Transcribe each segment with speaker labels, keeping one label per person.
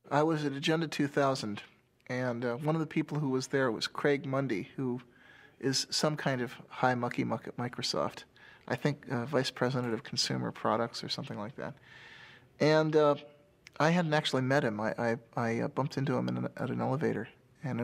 Speaker 1: I was at Agenda 2000, and one of the people who was there was Craig Mundy, who is some kind of high mucky muck at Microsoft. I think Vice President of Consumer Products or something like that. And I hadn't actually met him. I bumped into him at an elevator, and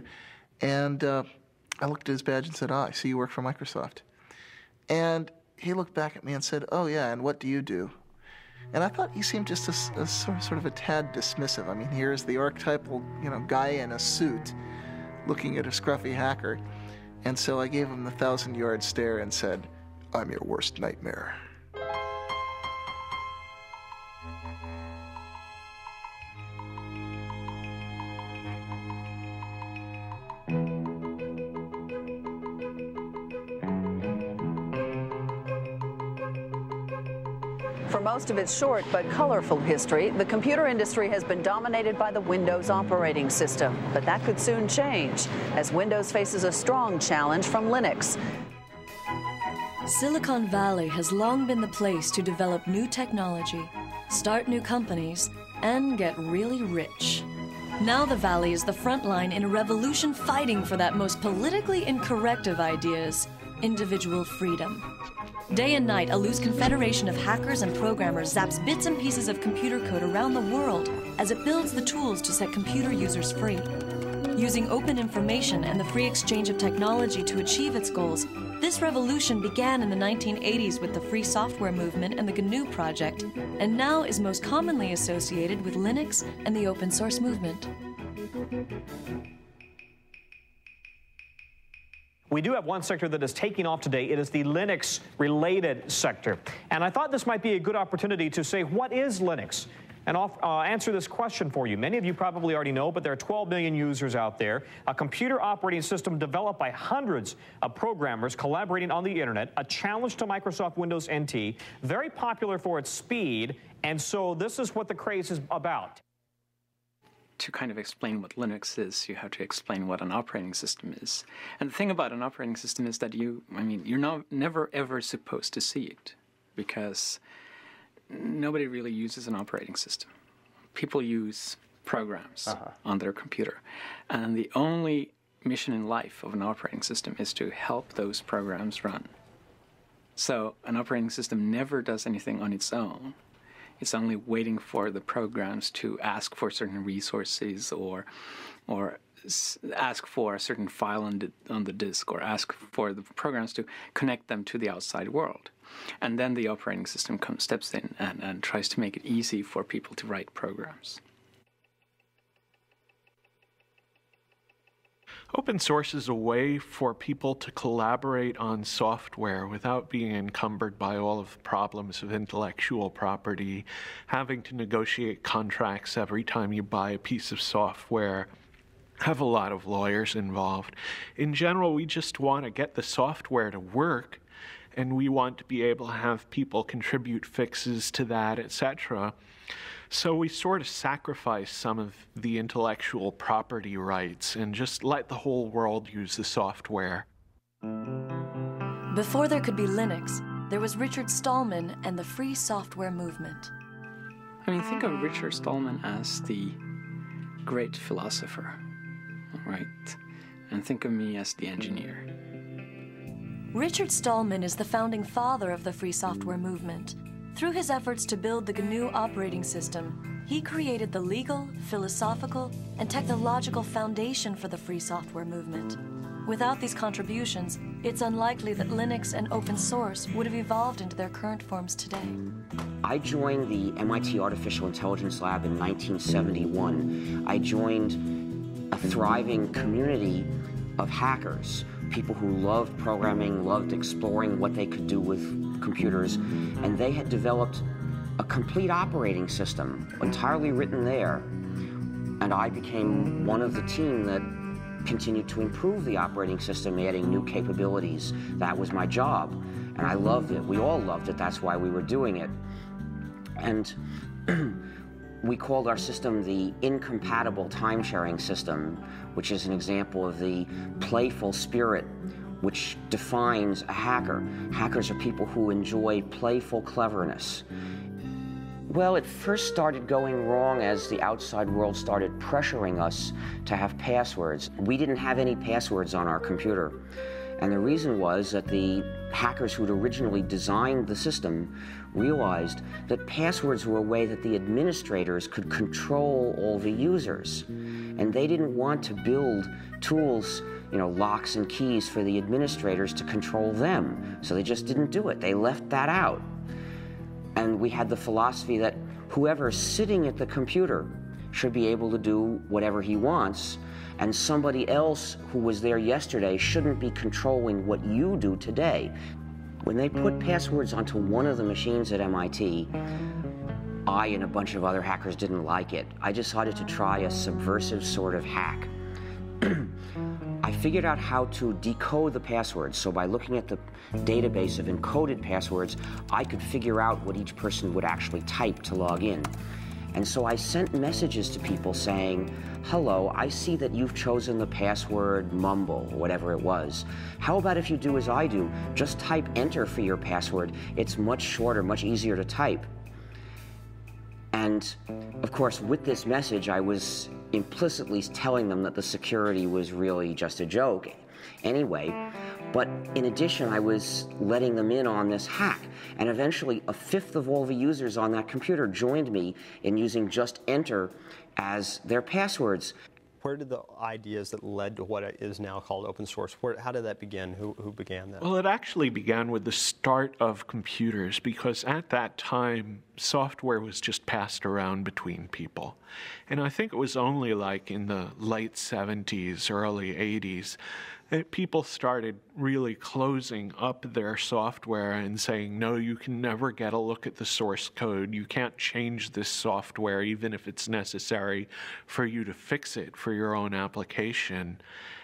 Speaker 1: I looked at his badge and said, I see you work for Microsoft. And he looked back at me and said, oh yeah, and what do you do? And I thought he seemed just a sort of a tad dismissive. I mean, here's the archetypal, guy in a suit looking at a scruffy hacker. And so I gave him the 1,000-yard stare and said, I'm your worst nightmare.
Speaker 2: For most of its short but colorful history, the computer industry has been dominated by the Windows operating system. But that could soon change as Windows faces a strong challenge from Linux.
Speaker 3: Silicon Valley has long been the place to develop new technology, start new companies, and get really rich. Now the Valley is the front line in a revolution fighting for that most politically incorrect of ideas, individual freedom. Day and night, a loose confederation of hackers and programmers zaps bits and pieces of computer code around the world as it builds the tools to set computer users free. Using open information and the free exchange of technology to achieve its goals, this revolution began in the 1980s with the free software movement and the GNU project, and now is most commonly associated with Linux and the open source movement.
Speaker 4: We do have one sector that is taking off today. It is the Linux-related sector. And I thought this might be a good opportunity to say, what is Linux? And I'll answer this question for you. Many of you probably already know, but there are 12 million users out there. A computer operating system developed by hundreds of programmers collaborating on the internet, a challenge to Microsoft Windows NT, very popular for its speed, and so this is what the craze is about.
Speaker 5: To kind of explain what Linux is, you have to explain what an operating system is. And the thing about an operating system is that you're never ever supposed to see it, because nobody really uses an operating system. People use programs on their computer. And the only mission in life of an operating system is to help those programs run. So an operating system never does anything on its own. It's only waiting for the programs to ask for certain resources or ask for a certain file on the disk, or ask for the programs to connect them to the outside world. And then the operating system steps in and tries to make it easy for people to write programs.
Speaker 6: Open source is a way for people to collaborate on software without being encumbered by all of the problems of intellectual property, having to negotiate contracts every time you buy a piece of software, have a lot of lawyers involved. In general, we just want to get the software to work, and we want to be able to have people contribute fixes to that, etc. So we sort of sacrifice some of the intellectual property rights and just let the whole world use the software.
Speaker 3: Before there could be Linux, there was Richard Stallman and the free software movement.
Speaker 5: I mean, think of Richard Stallman as the great philosopher, right? And think of me as the engineer.
Speaker 3: Richard Stallman is the founding father of the free software movement. Through his efforts to build the GNU operating system, he created the legal, philosophical, and technological foundation for the free software movement. Without these contributions, it's unlikely that Linux and open source would have evolved into their current forms today.
Speaker 7: I joined the MIT Artificial Intelligence Lab in 1971. I joined a thriving community of hackers, people who loved programming, loved exploring what they could do with computers, and they had developed a complete operating system, entirely written there. And I became one of the team that continued to improve the operating system, adding new capabilities. That was my job, and I loved it. We all loved it. That's why we were doing it. And we called our system the incompatible time-sharing system, which is an example of the playful spirit which defines a hacker. Hackers are people who enjoy playful cleverness. Well, it first started going wrong as the outside world started pressuring us to have passwords. We didn't have any passwords on our computer. And the reason was that the hackers who'd originally designed the system realized that passwords were a way that the administrators could control all the users. And they didn't want to build tools, locks and keys for the administrators to control them. So they just didn't do it. They left that out. And we had the philosophy that whoever's sitting at the computer should be able to do whatever he wants, and somebody else who was there yesterday shouldn't be controlling what you do today. When they put passwords onto one of the machines at MIT, I and a bunch of other hackers didn't like it. I decided to try a subversive sort of hack. I figured out how to decode the passwords, so by looking at the database of encoded passwords, I could figure out what each person would actually type to log in. And so I sent messages to people saying, hello, I see that you've chosen the password mumble, or whatever it was. How about if you do as I do? Just type enter for your password. It's much shorter, much easier to type. And of course, with this message, I was implicitly telling them that the security was really just a joke anyway. But in addition, I was letting them in on this hack. And eventually, a fifth of all the users on that computer joined me in using just enter as their passwords.
Speaker 8: Where did the ideas that led to what is now called open source, how did that begin? Who began that?
Speaker 6: Well, it actually began with the start of computers, because at that time, software was just passed around between people. And I think it was only like in the late 70s, early 80s, that people started really closing up their software and saying, no, you can never get a look at the source code. You can't change this software, even if it's necessary for you to fix it for your own application.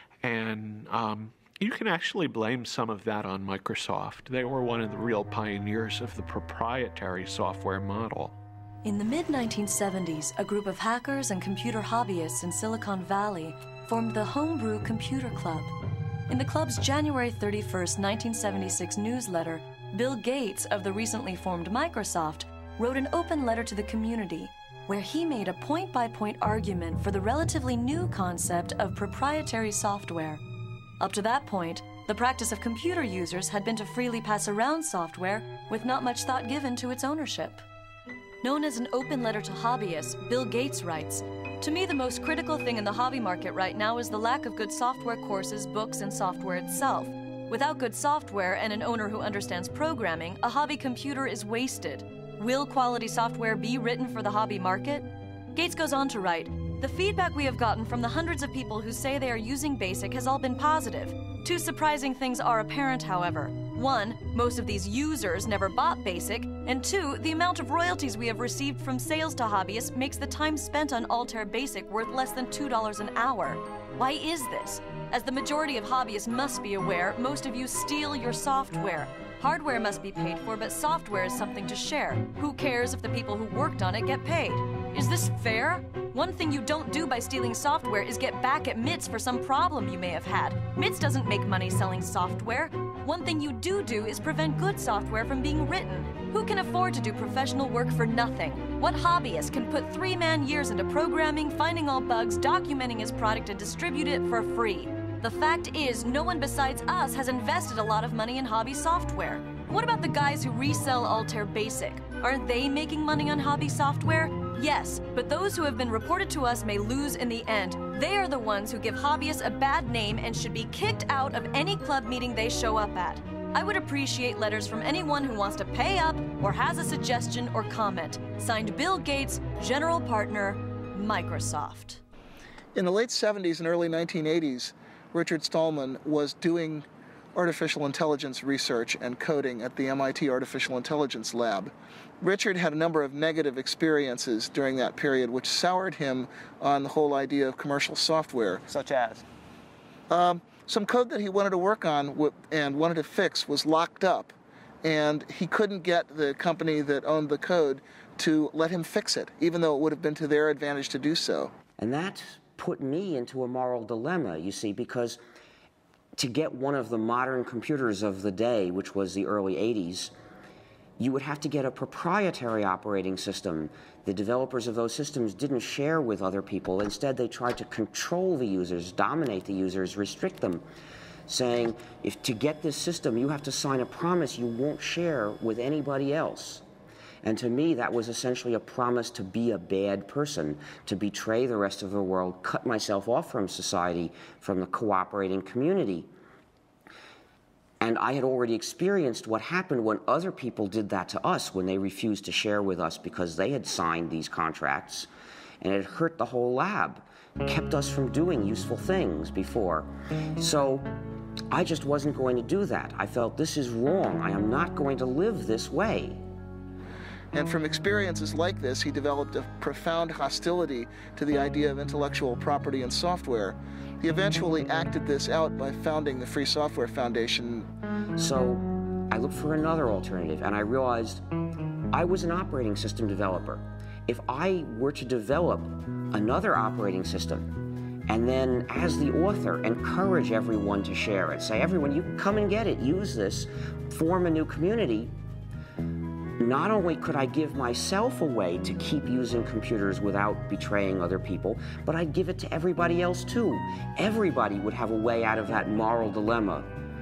Speaker 6: And you can actually blame some of that on Microsoft. They were one of the real pioneers of the proprietary software model.
Speaker 3: In the mid-1970s, a group of hackers and computer hobbyists in Silicon Valley formed the Homebrew Computer Club. In the club's January 31st, 1976 newsletter, Bill Gates of the recently formed Microsoft wrote an open letter to the community where he made a point-by-point argument for the relatively new concept of proprietary software. Up to that point, the practice of computer users had been to freely pass around software with not much thought given to its ownership. Known as an open letter to hobbyists, Bill Gates writes, "To me, the most critical thing in the hobby market right now is the lack of good software courses, books, and software itself. Without good software and an owner who understands programming, a hobby computer is wasted. Will quality software be written for the hobby market?" Gates goes on to write, "The feedback we have gotten from the hundreds of people who say they are using BASIC has all been positive. Two surprising things are apparent, however. One, most of these users never bought BASIC, and two, the amount of royalties we have received from sales to hobbyists makes the time spent on Altair BASIC worth less than $2 an hour. Why is this? As the majority of hobbyists must be aware, most of you steal your software. Hardware must be paid for, but software is something to share. Who cares if the people who worked on it get paid? Is this fair? One thing you don't do by stealing software is get back at MITS for some problem you may have had. MITS doesn't make money selling software. One thing you do is prevent good software from being written. Who can afford to do professional work for nothing? What hobbyist can put 3-man years into programming, finding all bugs, documenting his product, and distribute it for free? The fact is, no one besides us has invested a lot of money in hobby software. What about the guys who resell Altair BASIC? Aren't they making money on hobby software? Yes, but those who have been reported to us may lose in the end. They are the ones who give hobbyists a bad name and should be kicked out of any club meeting they show up at. I would appreciate letters from anyone who wants to pay up or has a suggestion or comment. Signed, Bill Gates, General Partner, Microsoft."
Speaker 1: In the late 70s and early 1980s, Richard Stallman was doing artificial intelligence research and coding at the MIT Artificial Intelligence Lab. Richard had a number of negative experiences during that period which soured him on the whole idea of commercial software.
Speaker 8: Such as?
Speaker 1: Some code that he wanted to work on and wanted to fix was locked up, and he couldn't get the company that owned the code to let him fix it, even though it would have been to their advantage to do so.
Speaker 7: And that put me into a moral dilemma, you see, because to get one of the modern computers of the day, which was the early 80s, you would have to get a proprietary operating system. The developers of those systems didn't share with other people. Instead, they tried to control the users, dominate the users, restrict them, saying, if to get this system, you have to sign a promise you won't share with anybody else. And to me, that was essentially a promise to be a bad person, to betray the rest of the world, cut myself off from society, from the cooperating community. And I had already experienced what happened when other people did that to us, when they refused to share with us because they had signed these contracts, and it hurt the whole lab, kept us from doing useful things before. So I just wasn't going to do that. I felt, this is wrong. I am not going to live this way.
Speaker 1: And from experiences like this, he developed a profound hostility to the idea of intellectual property in software. He eventually acted this out by founding the Free Software Foundation.
Speaker 7: So I looked for another alternative, and I realized I was an operating system developer. If I were to develop another operating system, and then as the author, encourage everyone to share it, say, everyone, you can come and get it, use this, form a new community, not only could I give myself a way to keep using computers without betraying other people, but I'd give it to everybody else too. Everybody would have a way out of that moral dilemma.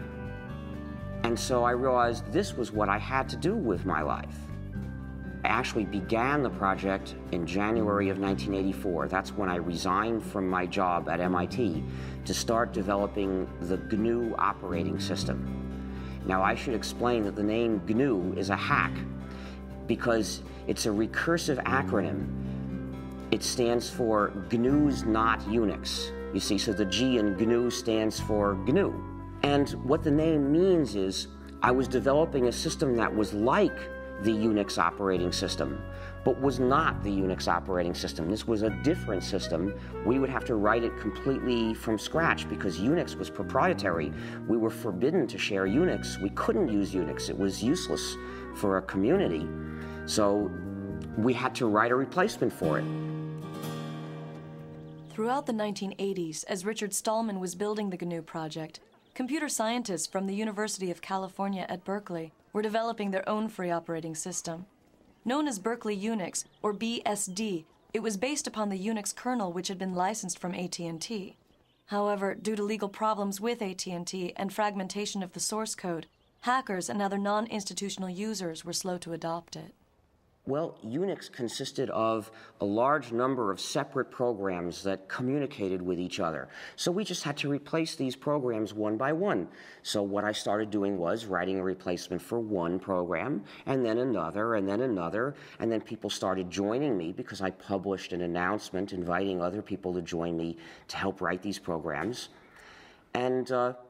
Speaker 7: And so I realized this was what I had to do with my life. I actually began the project in January of 1984. That's when I resigned from my job at MIT to start developing the GNU operating system. Now, I should explain that the name GNU is a hack, because it's a recursive acronym. It stands for GNU's not Unix. You see, so the G in GNU stands for GNU. And what the name means is I was developing a system that was like the Unix operating system, but was not the Unix operating system. This was a different system. We would have to write it completely from scratch because Unix was proprietary. We were forbidden to share Unix. We couldn't use Unix. It was useless for a community. So we had to write a replacement for it.
Speaker 3: Throughout the 1980s, as Richard Stallman was building the GNU project, computer scientists from the University of California at Berkeley were developing their own free operating system. Known as Berkeley Unix, or BSD, it was based upon the Unix kernel which had been licensed from AT&T. However, due to legal problems with AT&T and fragmentation of the source code, hackers and other non-institutional users were slow to adopt it.
Speaker 7: Well, Unix consisted of a large number of separate programs that communicated with each other. So we just had to replace these programs one by one. So what I started doing was writing a replacement for one program, and then another, and then another, and then people started joining me because I published an announcement inviting other people to join me to help write these programs. And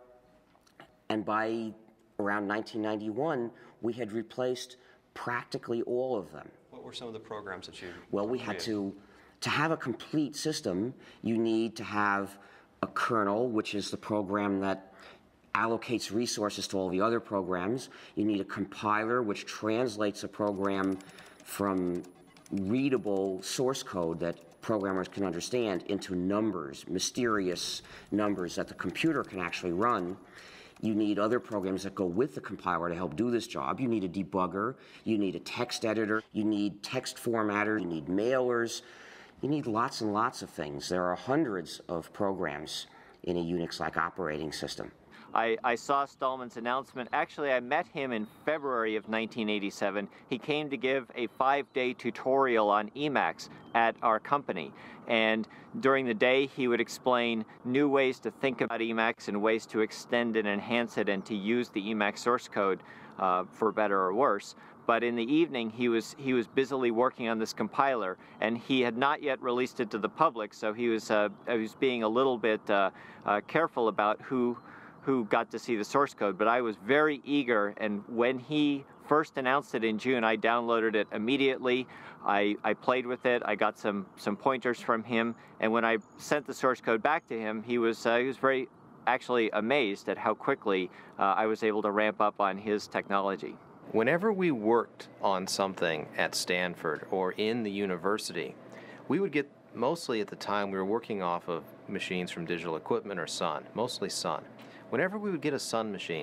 Speaker 7: by around 1991, we had replaced practically all of them.
Speaker 8: What were some of the programs that you
Speaker 7: Well, we had to have a complete system, you need to have a kernel, which is the program that allocates resources to all the other programs. You need a compiler, which translates a program from readable source code that programmers can understand into numbers, mysterious numbers that the computer can actually run. You need other programs that go with the compiler to help do this job. You need a debugger. You need a text editor. You need text formatter. You need mailers. You need lots and lots of things. There are hundreds of programs in a Unix-like operating system.
Speaker 9: I saw Stallman's announcement. Actually, I met him in February of 1987. He came to give a 5-day tutorial on Emacs at our company. And during the day, he would explain new ways to think about Emacs and ways to extend and enhance it and to use the Emacs source code for better or worse. But in the evening, he was busily working on this compiler, and he had not yet released it to the public, so he was being a little bit careful about who got to see the source code. But I was very eager, and when he first announced it in June, I downloaded it immediately. I played with it. I got some pointers from him, and when I sent the source code back to him, he was very actually amazed at how quickly I was able to ramp up on his technology.
Speaker 10: Whenever we worked on something at Stanford or in the university, we would get, mostly at the time we were working off of machines from Digital Equipment or Sun, mostly Sun. Whenever we would get a Sun machine,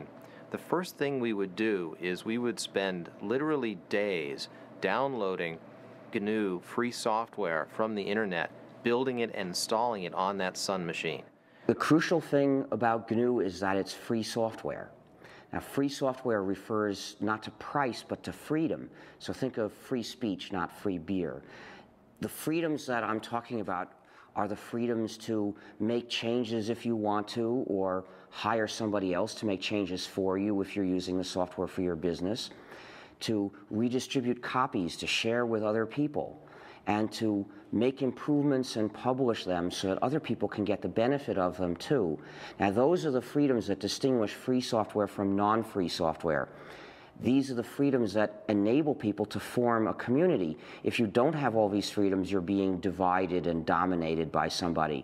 Speaker 10: the first thing we would do is we would spend literally days downloading GNU free software from the internet, building it and installing it on that Sun machine.
Speaker 7: The crucial thing about GNU is that it's free software. Now, free software refers not to price, but to freedom. So think of free speech, not free beer. The freedoms that I'm talking about are the freedoms to make changes if you want to, or hire somebody else to make changes for you if you're using the software for your business, to redistribute copies, to share with other people, and to make improvements and publish them so that other people can get the benefit of them too. Now, those are the freedoms that distinguish free software from non-free software. These are the freedoms that enable people to form a community. If you don't have all these freedoms, you're being divided and dominated by somebody.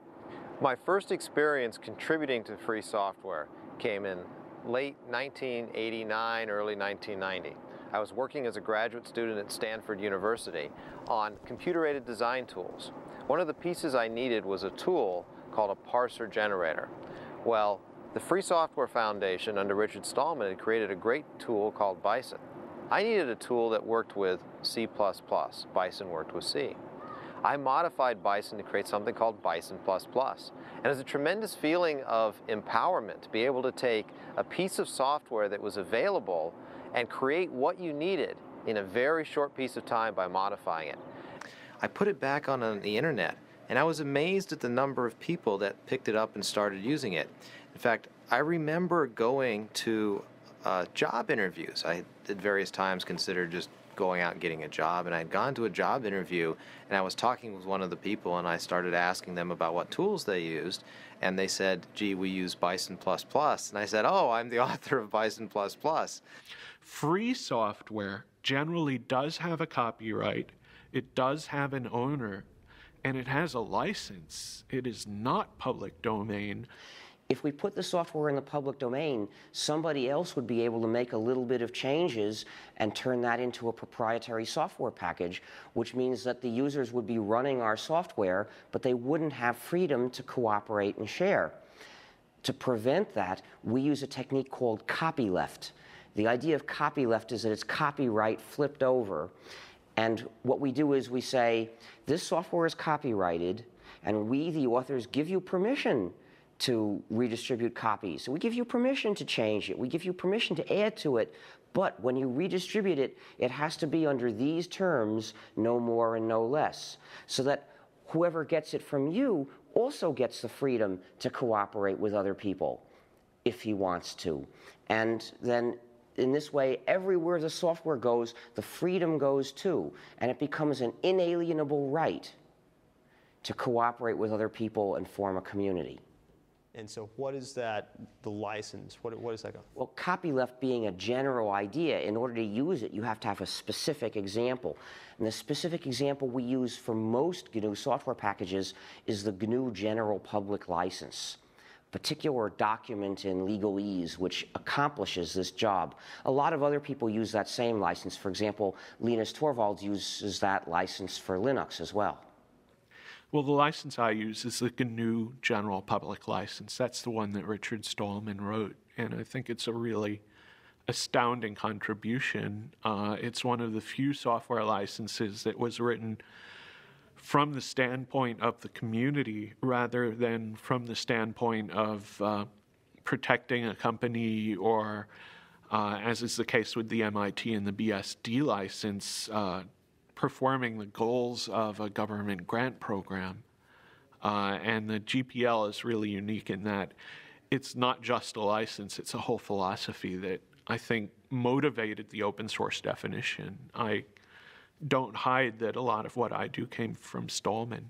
Speaker 10: My first experience contributing to free software came in late 1989, early 1990. I was working as a graduate student at Stanford University on computer-aided design tools. One of the pieces I needed was a tool called a parser generator. Well, the Free Software Foundation under Richard Stallman had created a great tool called Bison. I needed a tool that worked with C++. Bison worked with C. I modified Bison to create something called Bison++. And it was a tremendous feeling of empowerment to be able to take a piece of software that was available and create what you needed in a very short piece of time by modifying it. I put it back on the internet, and I was amazed at the number of people that picked it up and started using it. In fact, I remember going to job interviews. I at various times considered just going out and getting a job, and I'd gone to a job interview, and I was talking with one of the people, and I started asking them about what tools they used, and they said, gee, we use Bison++, and I said, oh, I'm the author of Bison++.
Speaker 6: Free software generally does have a copyright, it does have an owner, and it has a license. It is not public domain.
Speaker 7: If we put the software in the public domain, somebody else would be able to make a little bit of changes and turn that into a proprietary software package, which means that the users would be running our software, but they wouldn't have freedom to cooperate and share. To prevent that, we use a technique called copyleft. The idea of copyleft is that it's copyright flipped over. And what we do is we say, this software is copyrighted, and we, the authors, give you permission to redistribute copies. So we give you permission to change it. We give you permission to add to it. But when you redistribute it, it has to be under these terms, no more and no less, so that whoever gets it from you also gets the freedom to cooperate with other people if he wants to. And then in this way, everywhere the software goes, the freedom goes too, and it becomes an inalienable right to cooperate with other people and form a community.
Speaker 8: And so what is that, the license? What is that?
Speaker 7: Well, copyleft being a general idea, in order to use it, you have to have a specific example. And the specific example we use for most GNU software packages is the GNU General Public License, a particular document in legalese which accomplishes this job. A lot of other people use that same license. For example, Linus Torvalds uses that license for Linux as well.
Speaker 6: Well, the license I use is the GNU General Public License. That's the one that Richard Stallman wrote, and I think it's a really astounding contribution. It's one of the few software licenses that was written from the standpoint of the community rather than from the standpoint of protecting a company or, as is the case with the MIT and the BSD license, performing the goals of a government grant program. And the GPL is really unique in that it's not just a license, it's a whole philosophy that I think motivated the open source definition. I don't hide that a lot of what I do came from Stallman.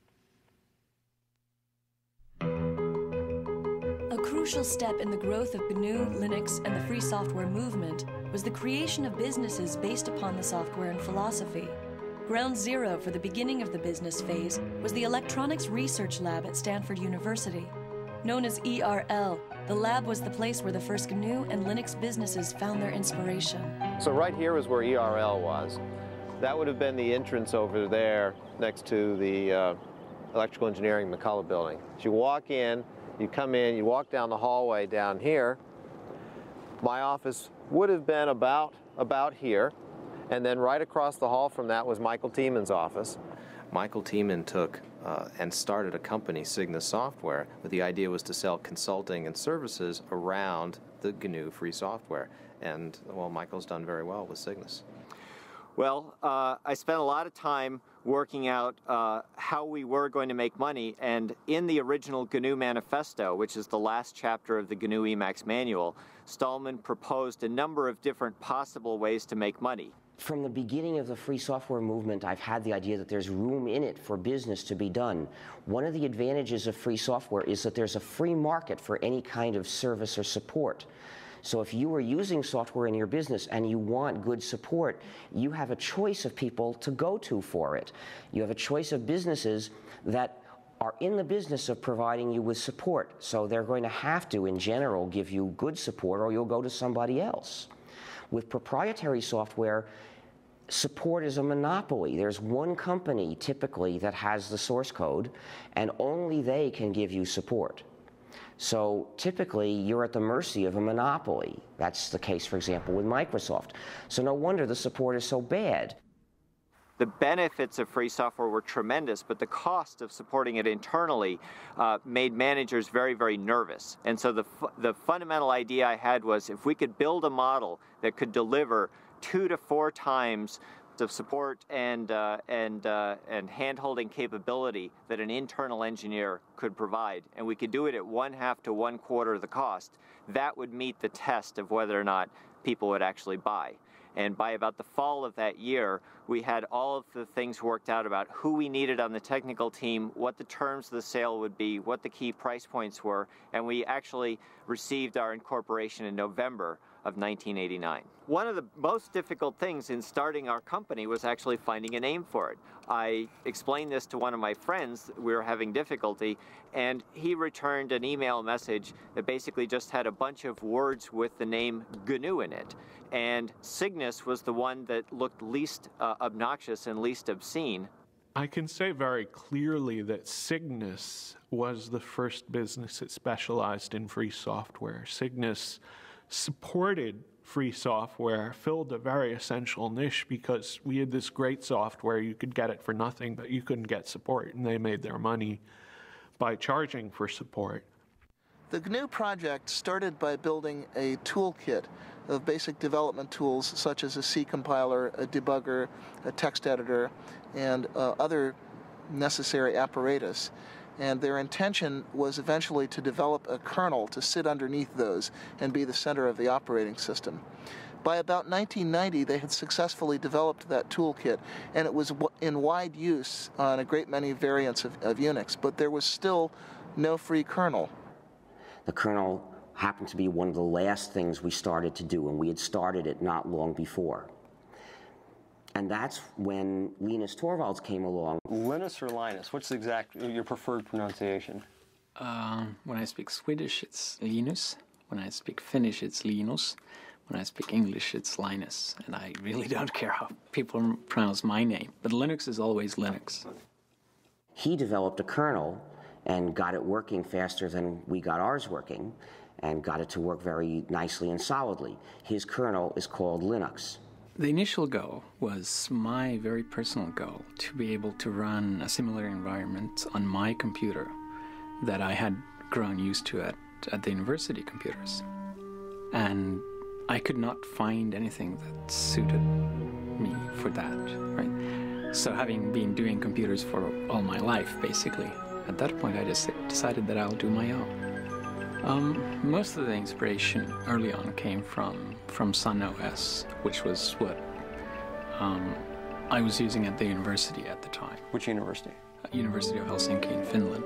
Speaker 3: A crucial step in the growth of GNU, Linux, and the free software movement was the creation of businesses based upon the software and philosophy. Ground zero for the beginning of the business phase was the Electronics Research Lab at Stanford University. Known as ERL, the lab was the place where the first GNU and Linux businesses found their inspiration.
Speaker 10: So right here is where ERL was. That would have been the entrance over there next to the Electrical Engineering McCullough building. So you walk in, you come in, you walk down the hallway down here, My office would have been about here, and then right across the hall from that was Michael Tieman's office. Michael Tieman took and started a company, Cygnus Software, but the idea was to sell consulting and services around the GNU free software. And, well, Michael's done very well with Cygnus.
Speaker 9: Well, I spent a lot of time working out how we were going to make money, and in the original GNU Manifesto, which is the last chapter of the GNU Emacs manual, Stallman proposed a number of different possible ways to make money.
Speaker 7: From the beginning of the free software movement, I've had the idea that there's room in it for business to be done. One of the advantages of free software is that there's a free market for any kind of service or support. So if you are using software in your business and you want good support, you have a choice of people to go to for it. You have a choice of businesses that are in the business of providing you with support. So they're going to have to, in general, give you good support, or you'll go to somebody else. With proprietary software, support is a monopoly. There's one company, typically, that has the source code, and only they can give you support. So typically, you're at the mercy of a monopoly. That's the case, for example, with Microsoft. So no wonder the support is so bad.
Speaker 9: The benefits of free software were tremendous, but the cost of supporting it internally made managers very, very nervous. And so the fundamental idea I had was, if we could build a model that could deliver 2 to 4 times of support and hand-holding capability that an internal engineer could provide, and we could do it at 1/2 to 1/4 of the cost, that would meet the test of whether or not people would actually buy. And by about the fall of that year, we had all of the things worked out about who we needed on the technical team, what the terms of the sale would be, what the key price points were, and we actually received our incorporation in November of 1989. One of the most difficult things in starting our company was actually finding a name for it. I explained this to one of my friends. We were having difficulty, and he returned an email message that basically just had a bunch of words with the name GNU in it. And Cygnus was the one that looked least obnoxious and least obscene.
Speaker 6: I can say very clearly that Cygnus was the first business that specialized in free software. Cygnus supported free software, filled a very essential niche because we had this great software. You could get it for nothing, but you couldn't get support, and they made their money by charging for support.
Speaker 1: The GNU project started by building a toolkit of basic development tools such as a C compiler, a debugger, a text editor, and other necessary apparatus. And their intention was eventually to develop a kernel to sit underneath those and be the center of the operating system. By about 1990, they had successfully developed that toolkit, and it was in wide use on a great many variants of Unix, but there was still no free kernel.
Speaker 7: The kernel happened to be one of the last things we started to do, and we had started it not long before. And that's when Linus Torvalds came along.
Speaker 8: Linus or Linus? What's your preferred pronunciation?
Speaker 5: When I speak Swedish, it's Linus. When I speak Finnish, it's Linus. When I speak English, it's Linus. And I really don't care how people pronounce my name. But Linux is always Linux.
Speaker 7: He developed a kernel and got it working faster than we got ours working, and got it to work very nicely and solidly. His kernel is called Linux.
Speaker 5: The initial goal was my very personal goal, to be able to run a similar environment on my computer that I had grown used to at the university computers. And I could not find anything that suited me for that, right? So having been doing computers for all my life, basically, at that point I just decided that I'll do my own. Most of the inspiration early on came from Sun OS, which was what I was using at the university at the time.
Speaker 8: Which university?
Speaker 5: University of Helsinki in Finland.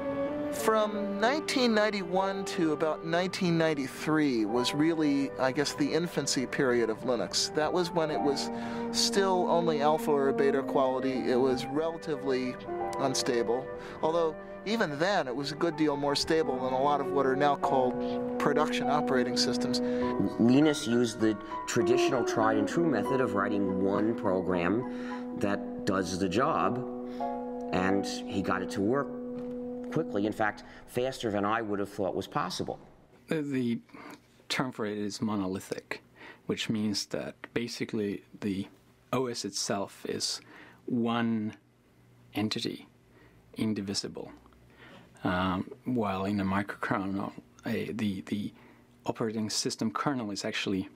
Speaker 1: From 1991 to about 1993 was really, I guess, the infancy period of Linux. That was when it was still only alpha or beta quality. It was relatively unstable, although even then it was a good deal more stable than a lot of what are now called production operating systems.
Speaker 7: Linus used the traditional tried and true method of writing one program that does the job, and he got it to work quickly, in fact, faster than I would have thought was possible.
Speaker 5: The term for it is monolithic, which means that basically the OS itself is one entity, indivisible, while in a microkernel, the operating system kernel is actually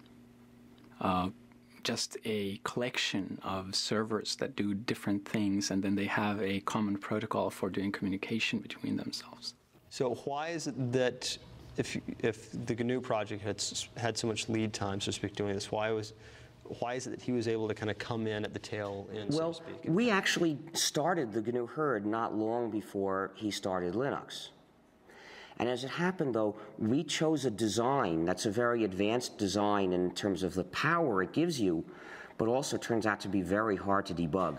Speaker 5: just a collection of servers that do different things, and then they have a common protocol for doing communication between themselves.
Speaker 8: So why is it that if the GNU project had so much lead time, so to speak, doing this, why is it that he was able to kind of come in at the tail end, so to speak?
Speaker 7: Well, we actually started the GNU herd not long before he started Linux. And as it happened, though, we chose a design that's a very advanced design in terms of the power it gives you, but also turns out to be very hard to debug.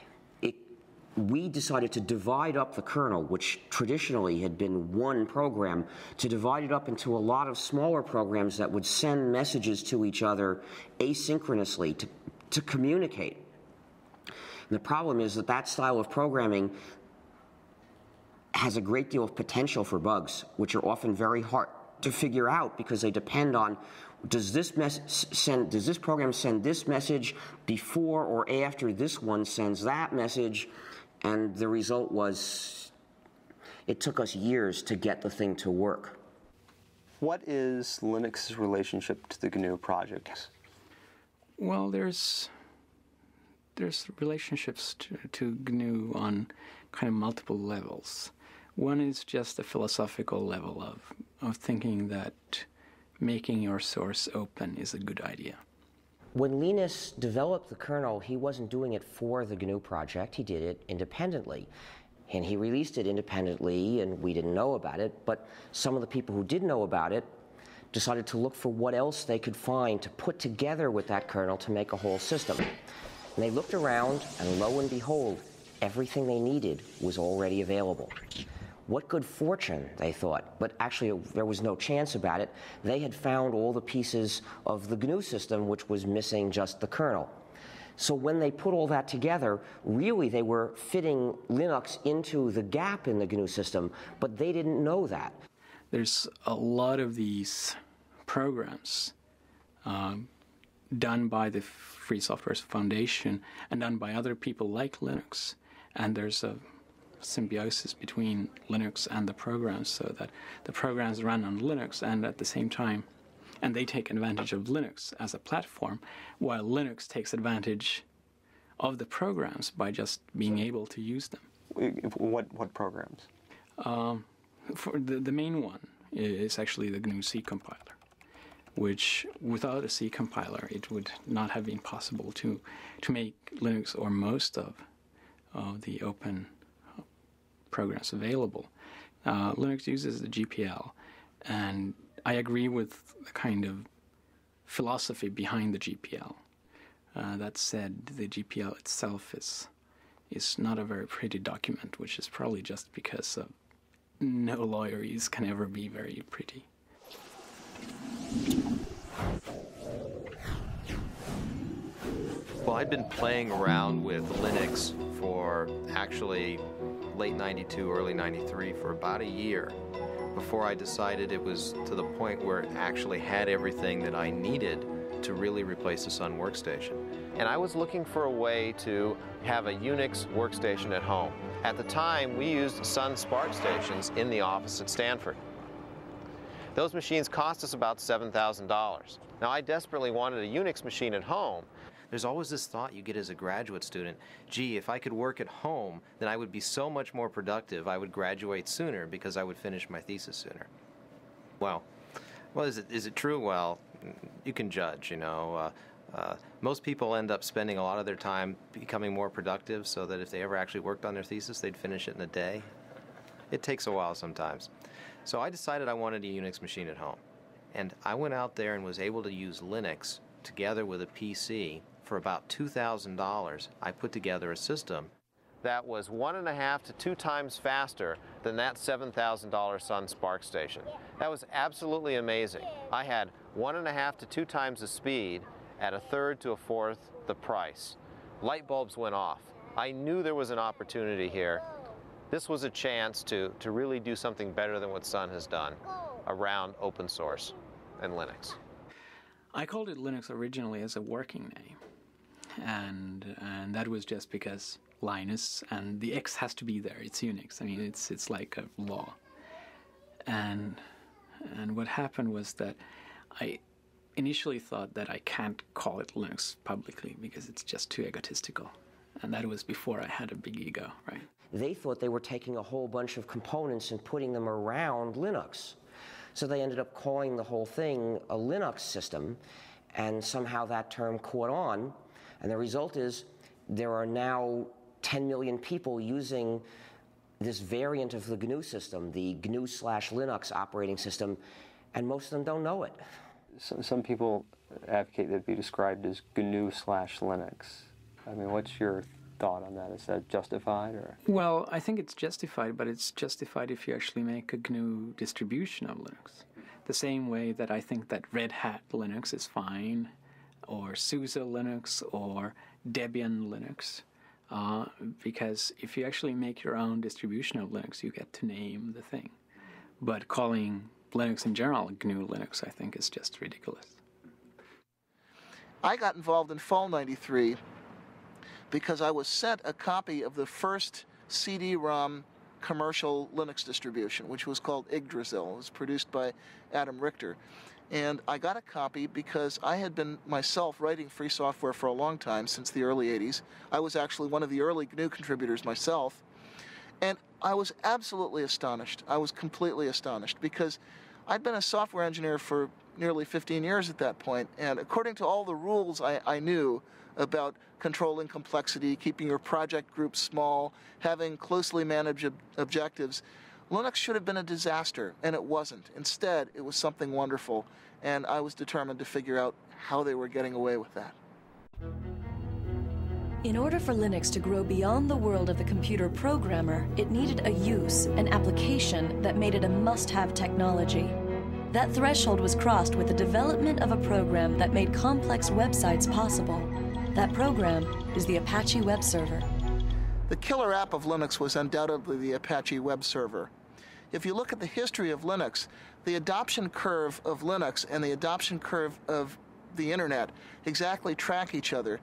Speaker 7: We decided to divide up the kernel, which traditionally had been one program, to divide it up into a lot of smaller programs that would send messages to each other asynchronously to communicate. And the problem is that style of programming has a great deal of potential for bugs, which are often very hard to figure out because they depend on does this program send this message before or after this one sends that message. And the result was, it took us years to get the thing to work.
Speaker 8: What is Linux's relationship to the GNU project?
Speaker 5: Well, there's relationships to GNU on kind of multiple levels. One is just the philosophical level of thinking that making your source open is a good idea.
Speaker 7: When Linus developed the kernel, he wasn't doing it for the GNU project. He did it independently. And he released it independently, and we didn't know about it. But some of the people who did know about it decided to look for what else they could find to put together with that kernel to make a whole system. And they looked around, and lo and behold, everything they needed was already available. What good fortune, they thought, but actually there was no chance about it. They had found all the pieces of the GNU system, which was missing just the kernel. So when they put all that together, really they were fitting Linux into the gap in the GNU system, but they didn't know that.
Speaker 5: There's a lot of these programs done by the Free Software Foundation and done by other people like Linux, and there's a symbiosis between Linux and the programs, so that the programs run on Linux and at the same time, and they take advantage of Linux as a platform, while Linux takes advantage of the programs by just being able to use them.
Speaker 8: What programs?
Speaker 5: For the main one is actually the GNU C compiler, which without a C compiler it would not have been possible to make Linux or most of the open programs available. Linux uses the GPL, and I agree with the kind of philosophy behind the GPL. That said, the GPL itself is not a very pretty document, which is probably just because no lawyers can ever be very pretty.
Speaker 10: Well, I'd been playing around with Linux for actually late 92, early 93 for about a year before I decided it was to the point where it actually had everything that I needed to really replace the Sun workstation. And I was looking for a way to have a Unix workstation at home. At the time, we used Sun SPARC stations in the office at Stanford. Those machines cost us about $7,000. Now, I desperately wanted a Unix machine at home. There's always this thought you get as a graduate student, gee, if I could work at home, then I would be so much more productive. I would graduate sooner because I would finish my thesis sooner. Well, is it true? Well, you can judge, you know. Most people end up spending a lot of their time becoming more productive so that if they ever actually worked on their thesis, they'd finish it in a day. It takes a while sometimes. So I decided I wanted a Unix machine at home. And I went out there and was able to use Linux together with a PC. For about $2,000, I put together a system that was 1.5 to 2 times faster than that $7,000 Sun SPARC station. That was absolutely amazing. I had 1.5 to 2 times the speed at 1/3 to 1/4 the price. Light bulbs went off. I knew there was an opportunity here. This was a chance to really do something better than what Sun has done around open source. and Linux?
Speaker 5: I called it Linux originally as a working name, and that was just because Linus, and the X has to be there. It's Unix. I mean, it's like a law. And what happened was that I initially thought that I can't call it Linux publicly because it's just too egotistical, and that was before I had a big ego, right?
Speaker 7: They thought they were taking a whole bunch of components and putting them around Linux. So they ended up calling the whole thing a Linux system, and somehow that term caught on, and the result is there are now 10 million people using this variant of the GNU system, the GNU/Linux operating system, and most of them don't know it.
Speaker 11: Some people advocate that it be described as GNU/Linux. I mean, what's your thought on that? Is that justified, or?
Speaker 5: Well, I think it's justified, but it's justified if you actually make a GNU distribution of Linux. The same way that I think that Red Hat Linux is fine, or SUSE Linux, or Debian Linux. Because if you actually make your own distribution of Linux, you get to name the thing. But calling Linux in general GNU Linux, I think, is just ridiculous.
Speaker 1: I got involved in Fall '93 because I was sent a copy of the first CD-ROM commercial Linux distribution, which was called Yggdrasil. It was produced by Adam Richter. And I got a copy because I had been myself writing free software for a long time, since the early 80s. I was actually one of the early GNU contributors myself. And I was absolutely astonished. I was completely astonished because I'd been a software engineer for nearly 15 years at that point. And according to all the rules I knew about controlling complexity, keeping your project groups small, having closely managed objectives, Linux should have been a disaster, and it wasn't. Instead, it was something wonderful, and I was determined to figure out how they were getting away with that.
Speaker 3: In order for Linux to grow beyond the world of the computer programmer, it needed a use, an application that made it a must-have technology. That threshold was crossed with the development of a program that made complex websites possible. That program is the Apache Web Server.
Speaker 1: The killer app of Linux was undoubtedly the Apache Web Server. If you look at the history of Linux, the adoption curve of Linux and the adoption curve of the Internet exactly track each other.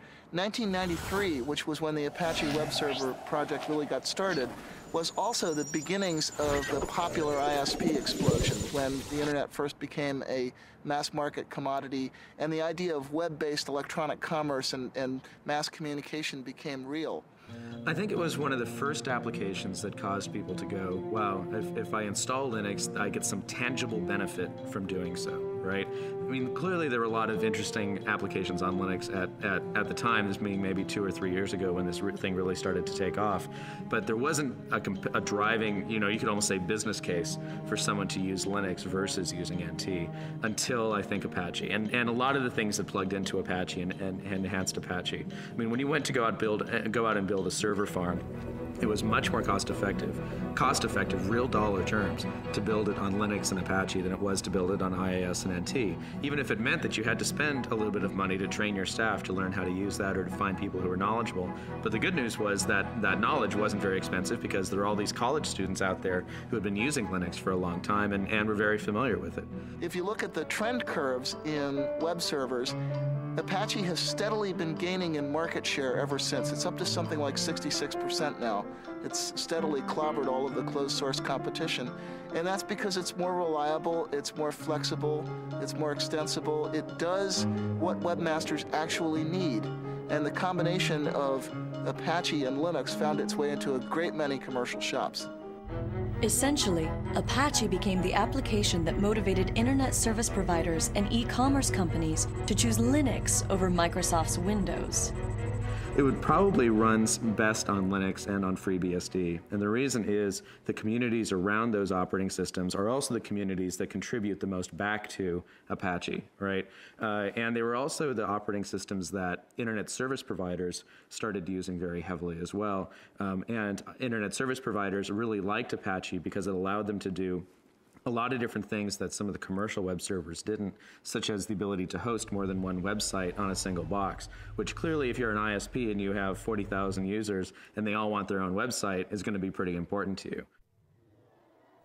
Speaker 1: 1993, which was when the Apache Web Server project really got started, was also the beginnings of the popular ISP explosion, when the Internet first became a mass-market commodity and the idea of web-based electronic commerce and mass communication became real.
Speaker 12: I think it was one of the first applications that caused people to go, wow, if I install Linux, I get some tangible benefit from doing so, right? I mean, clearly there were a lot of interesting applications on Linux at the time, this being maybe 2 or 3 years ago when this thing really started to take off. But there wasn't a driving, you could almost say business case for someone to use Linux versus using NT until, I think, Apache. And a lot of the things that plugged into Apache and enhanced Apache. I mean, when you went to go out and build a server farm, it was much more cost-effective, real dollar terms, to build it on Linux and Apache than it was to build it on IIS and NT, even if it meant that you had to spend a little bit of money to train your staff to learn how to use that or to find people who were knowledgeable. But the good news was that that knowledge wasn't very expensive because there are all these college students out there who had been using Linux for a long time and were very familiar with it.
Speaker 1: If you look at the trend curves in web servers, Apache has steadily been gaining in market share ever since. It's up to something like 66% now. It's steadily clobbered all of the closed source competition. And that's because it's more reliable, it's more flexible, it's more extensible. It does what webmasters actually need. And the combination of Apache and Linux found its way into a great many commercial shops.
Speaker 3: Essentially, Apache became the application that motivated internet service providers and e-commerce companies to choose Linux over Microsoft's Windows.
Speaker 12: It would probably run best on Linux and on FreeBSD. And the reason is the communities around those operating systems are also the communities that contribute the most back to Apache, right? And they were also the operating systems that internet service providers started using very heavily as well. And internet service providers really liked Apache because it allowed them to do a lot of different things that some of the commercial web servers didn't, such as the ability to host more than one website on a single box, which clearly if you're an ISP and you have 40,000 users and they all want their own website is going to be pretty important to you.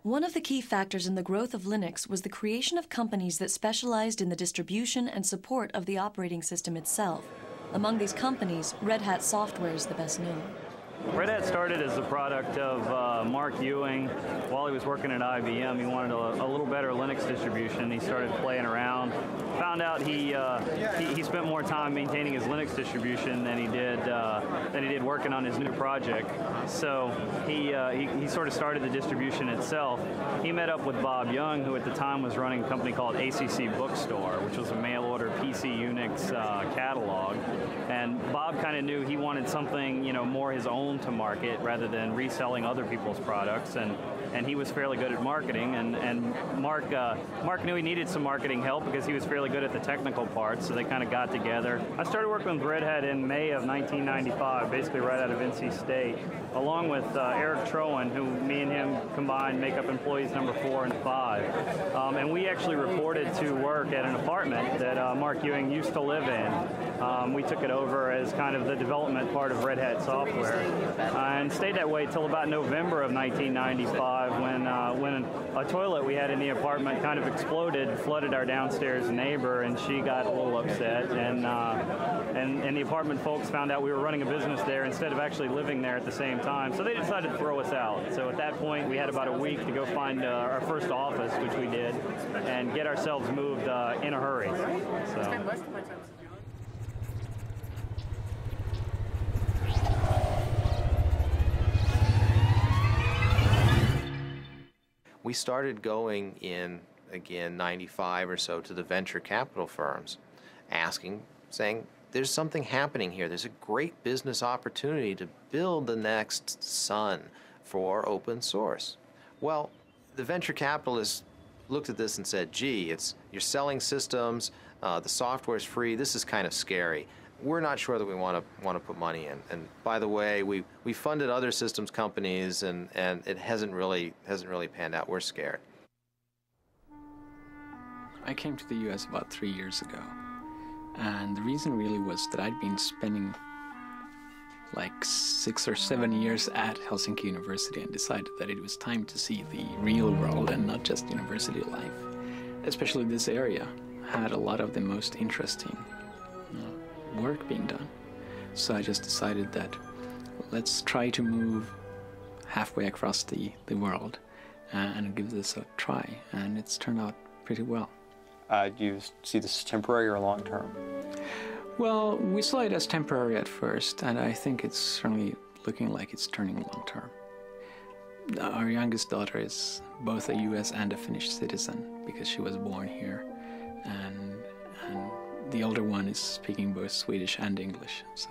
Speaker 3: One of the key factors in the growth of Linux was the creation of companies that specialized in the distribution and support of the operating system itself. Among these companies, Red Hat Software is the best known.
Speaker 13: Red Hat started as the product of Mark Ewing. While he was working at IBM, he wanted a little better Linux distribution. He started playing around. Found out he spent more time maintaining his Linux distribution than he did working on his new project. So he sort of started the distribution itself. He met up with Bob Young, who at the time was running a company called ACC Bookstore, which was a mail-order PC Unix catalog. And Bob kind of knew he wanted something, more his own to market rather than reselling other people's products, and he was fairly good at marketing, and Mark knew he needed some marketing help because he was fairly good at the technical parts, so they kind of got together. I started working with Red Hat in May of 1995, basically right out of NC State, along with Eric Troen, who me and him combined make up employees number 4 and 5. And we actually reported to work at an apartment that Mark Ewing used to live in. We took it over as kind of the development part of Red Hat Software, and stayed that way till about November of 1995 when a toilet we had in the apartment kind of exploded, flooded our downstairs neighbor, and she got a little upset, and the apartment folks found out we were running a business there instead of actually living there at the same time, so they decided to throw us out. So at that point we had about a week to go find our first office, which we did, and get ourselves moved in a hurry. So.
Speaker 10: We started going in, again, 95 or so to the venture capital firms, saying, there's something happening here. There's a great business opportunity to build the next Sun for open source. Well, the venture capitalists looked at this and said, gee, you're selling systems, the software's free, this is kind of scary. We're not sure that we want to put money in. And by the way, we funded other systems companies, and it hasn't really panned out. We're scared.
Speaker 5: I came to the U.S. about 3 years ago, and the reason really was that I'd been spending like 6 or 7 years at Helsinki University and decided that it was time to see the real world and not just university life. Especially this area had a lot of the most interesting work being done. So I just decided that let's try to move halfway across the world and give this a try, and it's turned out pretty well.
Speaker 11: Do you see this as temporary or long-term?
Speaker 5: Well, we saw it as temporary at first, and I think it's certainly looking like it's turning long-term. Our youngest daughter is both a U.S. and a Finnish citizen because she was born here, and the older one is speaking both Swedish and English, so.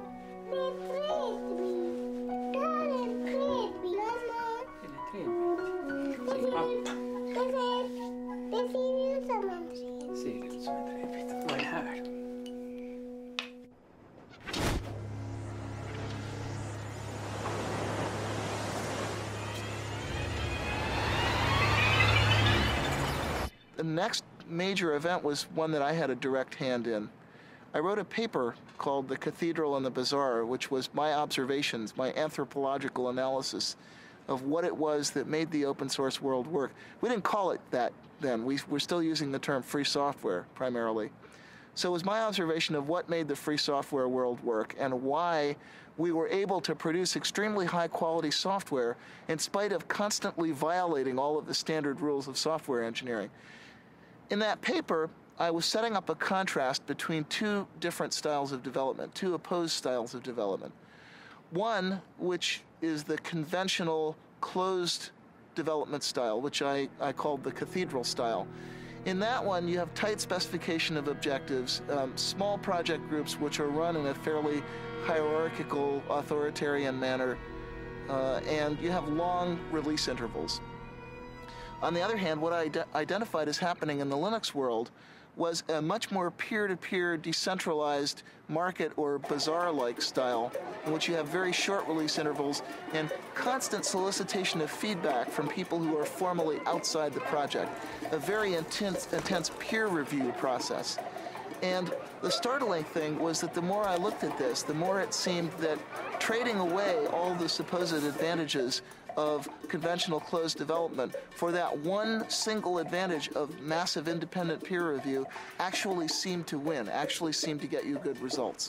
Speaker 1: The next major event was one that I had a direct hand in. I wrote a paper called The Cathedral and the Bazaar, which was my observations, my anthropological analysis of what it was that made the open source world work. We didn't call it that then. We're still using the term free software primarily. So it was my observation of what made the free software world work and why we were able to produce extremely high quality software in spite of constantly violating all of the standard rules of software engineering. In that paper, I was setting up a contrast between two different styles of development, two opposed styles of development. One, which is the conventional closed development style, which I called the cathedral style. In that one, you have tight specification of objectives, small project groups which are run in a fairly hierarchical, authoritarian manner, and you have long release intervals. On the other hand, what I identified as happening in the Linux world was a much more peer-to-peer, decentralized market or bazaar-like style in which you have very short release intervals and constant solicitation of feedback from people who are formally outside the project, a very intense peer review process. And the startling thing was that the more I looked at this, the more it seemed that trading away all the supposed advantages of conventional closed development for that one single advantage of massive independent peer review actually seem to win, actually seem to get you good results.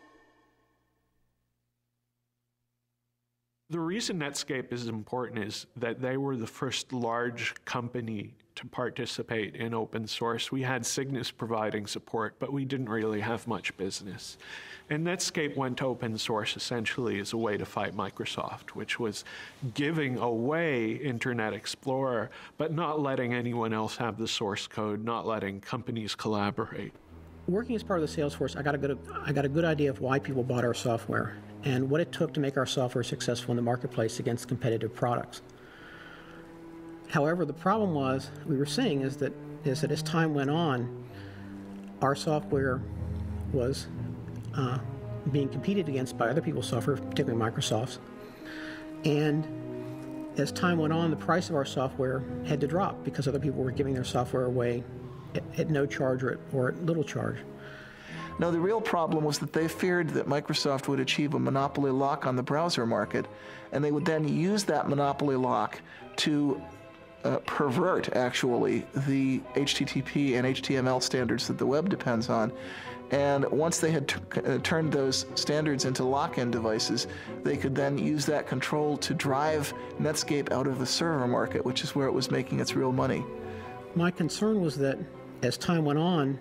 Speaker 6: The reason Netscape is important is that they were the first large company to participate in open source. We had Cygnus providing support, but we didn't really have much business. And Netscape went to open source essentially as a way to fight Microsoft, which was giving away Internet Explorer, but not letting anyone else have the source code, not letting companies collaborate.
Speaker 14: Working as part of the sales force, I got a good idea of why people bought our software and what it took to make our software successful in the marketplace against competitive products. However, the problem we were seeing is that as time went on, our software was being competed against by other people's software, particularly Microsoft's. And as time went on, the price of our software had to drop because other people were giving their software away at no charge or at little charge.
Speaker 1: No, the real problem was that they feared that Microsoft would achieve a monopoly lock on the browser market, and they would then use that monopoly lock to pervert, actually, the HTTP and HTML standards that the web depends on. And once they had turned those standards into lock-in devices, they could then use that control to drive Netscape out of the server market, which is where it was making its real money.
Speaker 14: My concern was that as time went on,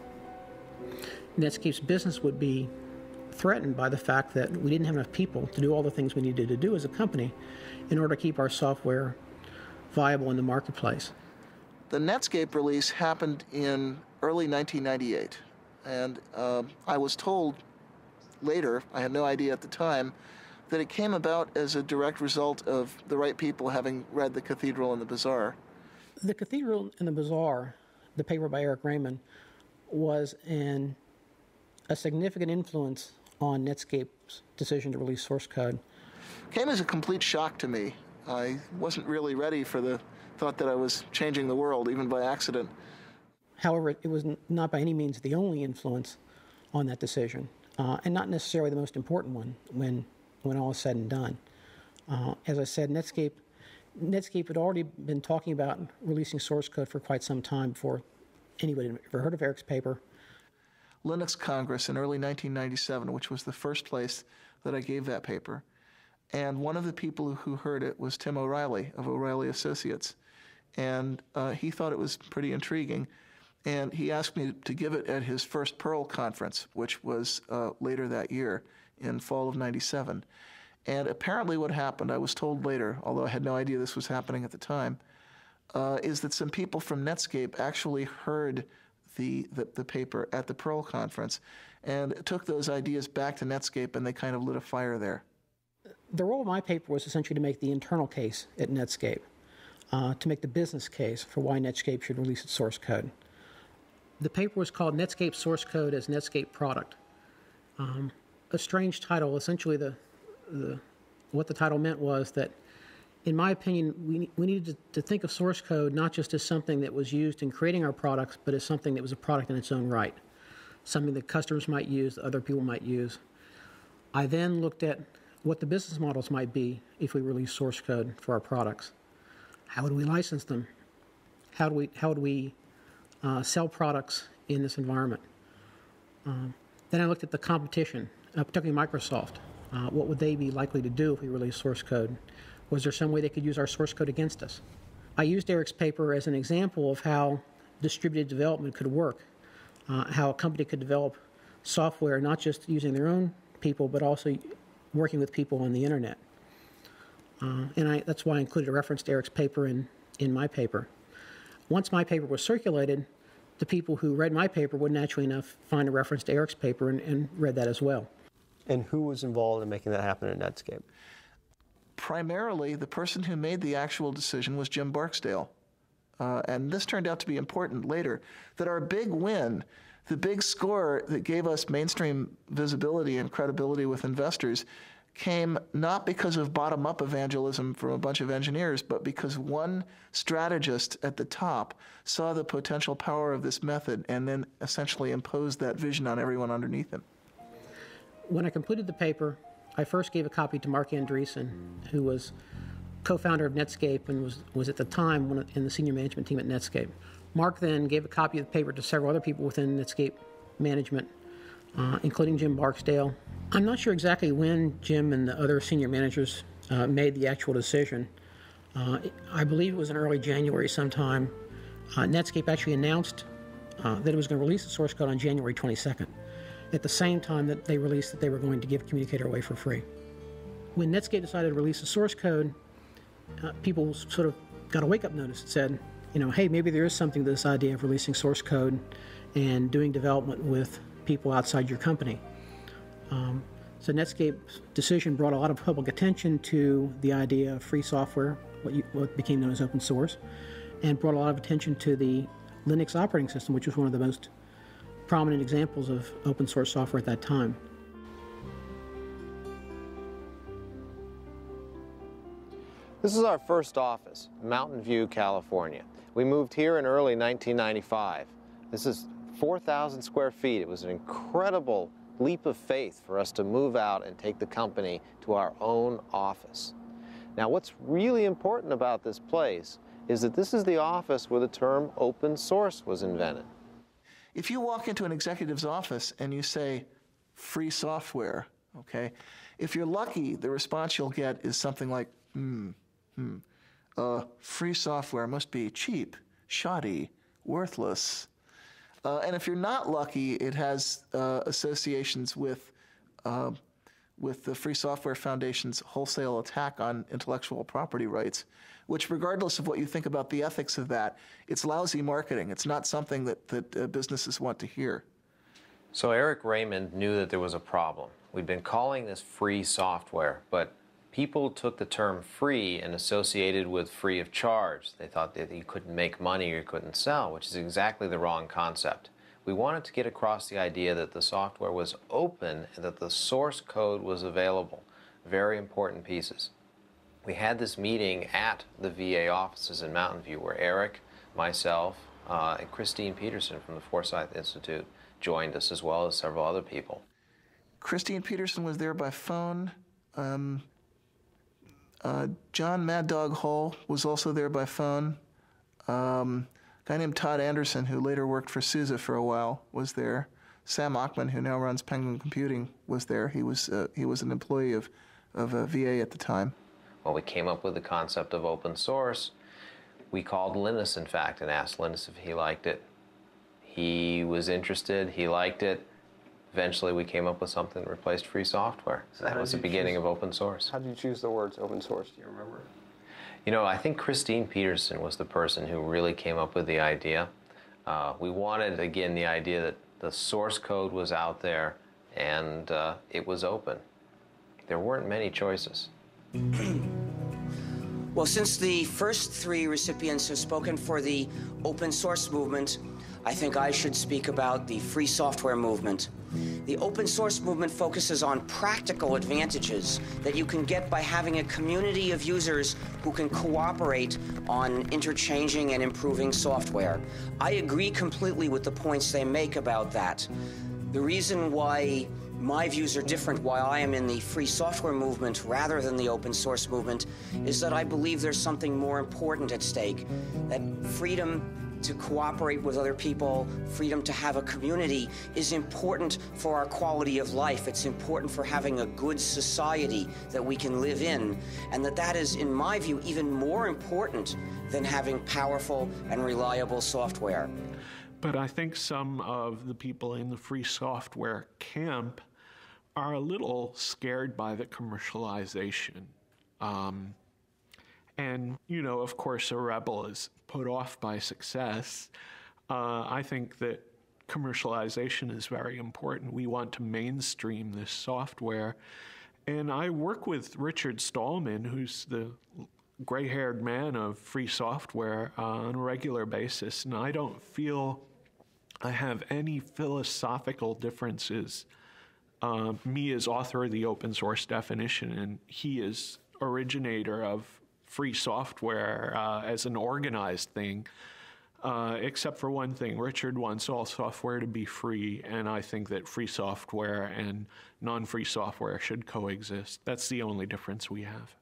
Speaker 14: Netscape's business would be threatened by the fact that we didn't have enough people to do all the things we needed to do as a company in order to keep our software viable in the marketplace.
Speaker 1: The Netscape release happened in early 1998, and I was told later, I had no idea at the time, that it came about as a direct result of the right people having read The Cathedral and the Bazaar.
Speaker 14: The Cathedral and the Bazaar, the paper by Eric Raymond, was a significant influence on Netscape's decision to release source code.
Speaker 1: Came as a complete shock to me. I wasn't really ready for the thought that I was changing the world, even by accident.
Speaker 14: However, it was not by any means the only influence on that decision, and not necessarily the most important one when all is said and done. As I said, Netscape had already been talking about releasing source code for quite some time before anybody had ever heard of Eric's paper.
Speaker 1: Linux Congress in early 1997, which was the first place that I gave that paper. And one of the people who heard it was Tim O'Reilly of O'Reilly Associates. And he thought it was pretty intriguing. And he asked me to give it at his first Perl conference, which was later that year in fall of 97. And apparently what happened, I was told later, although I had no idea this was happening at the time, is that some people from Netscape actually heard the paper at the Perl conference and took those ideas back to Netscape, and they kind of lit a fire there.
Speaker 14: The role of my paper was essentially to make the internal case at Netscape, to make the business case for why Netscape should release its source code. The paper was called Netscape Source Code as Netscape Product. A strange title. Essentially, what the title meant was that, in my opinion, we needed to think of source code not just as something that was used in creating our products, but as something that was a product in its own right, something that customers might use, that other people might use. I then looked at what the business models might be if we release source code for our products. How would we license them? How would we sell products in this environment? Then I looked at the competition, particularly Microsoft. What would they be likely to do if we release source code? Was there some way they could use our source code against us? I used Eric's paper as an example of how distributed development could work, how a company could develop software not just using their own people, but also working with people on the internet. And that's why I included a reference to Eric's paper in my paper. Once my paper was circulated, the people who read my paper would naturally enough find a reference to Eric's paper and read that as well.
Speaker 8: And who was involved in making that happen at Netscape?
Speaker 1: Primarily, the person who made the actual decision was Jim Barksdale. And this turned out to be important later, that our big win, the big score that gave us mainstream visibility and credibility with investors, came not because of bottom-up evangelism from a bunch of engineers, but because one strategist at the top saw the potential power of this method and then essentially imposed that vision on everyone underneath him.
Speaker 14: When I completed the paper, I first gave a copy to Mark Andreessen, who was co-founder of Netscape and was at the time in the senior management team at Netscape. Mark then gave a copy of the paper to several other people within Netscape management, including Jim Barksdale. I'm not sure exactly when Jim and the other senior managers made the actual decision. I believe it was in early January sometime. Netscape actually announced that it was going to release the source code on January 22nd, at the same time that they released that they were going to give Communicator away for free. When Netscape decided to release the source code, people sort of got a wake-up notice that said, hey, maybe there is something to this idea of releasing source code and doing development with people outside your company. So Netscape's decision brought a lot of public attention to the idea of free software, what became known as open source, and brought a lot of attention to the Linux operating system, which was one of the most prominent examples of open source software at that time.
Speaker 10: This is our first office, Mountain View, California. We moved here in early 1995. This is 4,000 square feet. It was an incredible leap of faith for us to move out and take the company to our own office. Now, what's really important about this place is that this is the office where the term open source was invented.
Speaker 1: If you walk into an executive's office and you say, free software, okay, if you're lucky, the response you'll get is something like, free software must be cheap, shoddy, worthless. And if you're not lucky, it has associations with the Free Software Foundation's wholesale attack on intellectual property rights, which, regardless of what you think about the ethics of that, it's lousy marketing. It's not something that businesses want to hear.
Speaker 10: So Eric Raymond knew that there was a problem. We'd been calling this free software, but people took the term free and associated with free of charge. They thought that you couldn't make money or you couldn't sell, which is exactly the wrong concept. We wanted to get across the idea that the software was open and that the source code was available. Very important pieces. We had this meeting at the VA offices in Mountain View where Eric, myself, and Christine Peterson from the Forsyth Institute joined us, as well as several other people.
Speaker 1: Christine Peterson was there by phone. John Mad Dog Hall was also there by phone. A guy named Todd Anderson, who later worked for SUSE for a while, was there. Sam Achman, who now runs Penguin Computing, was there. He was an employee of VA at the time.
Speaker 10: Well, we came up with the concept of open source. We called Linus, in fact, and asked Linus if he liked it. He was interested. He liked it. Eventually, we came up with something that replaced free software. So that was the beginning of open source.
Speaker 11: How did you choose the words open source? Do you remember?
Speaker 10: You know, I think Christine Peterson was the person who really came up with the idea. We wanted, again, the idea that the source code was out there and it was open. There weren't many choices.
Speaker 7: Well, since the first three recipients have spoken for the open source movement, I think I should speak about the free software movement. The open source movement focuses on practical advantages that you can get by having a community of users who can cooperate on interchanging and improving software. I agree completely with the points they make about that. The reason why my views are different, why I am in the free software movement rather than the open source movement, is that I believe there's something more important at stake, that freedom to cooperate with other people, freedom to have a community is important for our quality of life. It's important for having a good society that we can live in, and that is, in my view, even more important than having powerful and reliable software.
Speaker 6: But I think some of the people in the free software camp are a little scared by the commercialization. And, you know, of course, a rebel is put off by success. I think that commercialization is very important. We want to mainstream this software. And I work with Richard Stallman, who's the gray-haired man of free software, on a regular basis. And I don't feel I have any philosophical differences. Me as author of the open source definition, and he is originator of free software as an organized thing, except for one thing. Richard wants all software to be free, and I think that free software and non-free software should coexist. That's the only difference we have.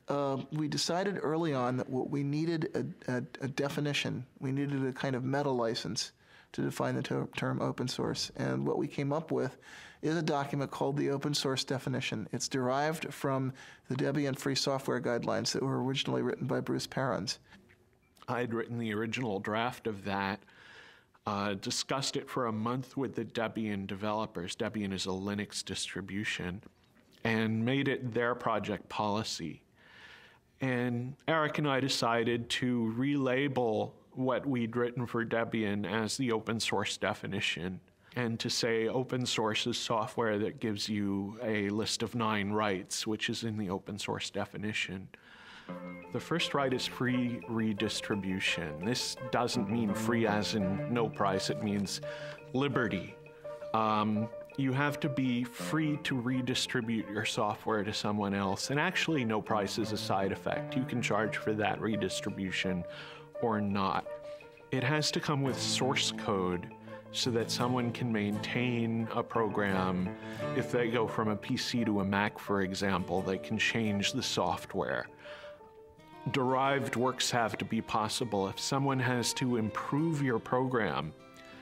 Speaker 1: we decided early on that what we needed a definition. We needed a kind of meta license to define the term open source. And what we came up with is a document called the Open Source Definition. It's derived from the Debian Free Software Guidelines that were originally written by Bruce Perens.
Speaker 6: I had written the original draft of that, discussed it for a month with the Debian developers. Debian is a Linux distribution, and made it their project policy. And Eric and I decided to relabel what we'd written for Debian as the open source definition, and to say open source is software that gives you a list of 9 rights, which is in the open source definition. The first right is free redistribution. This doesn't mean free as in no price, it means liberty. You have to be free to redistribute your software to someone else, and actually no price is a side effect. You can charge for that redistribution or not. It has to come with source code so that someone can maintain a program. If they go from a PC to a Mac, for example, they can change the software. Derived works have to be possible. If someone has to improve your program,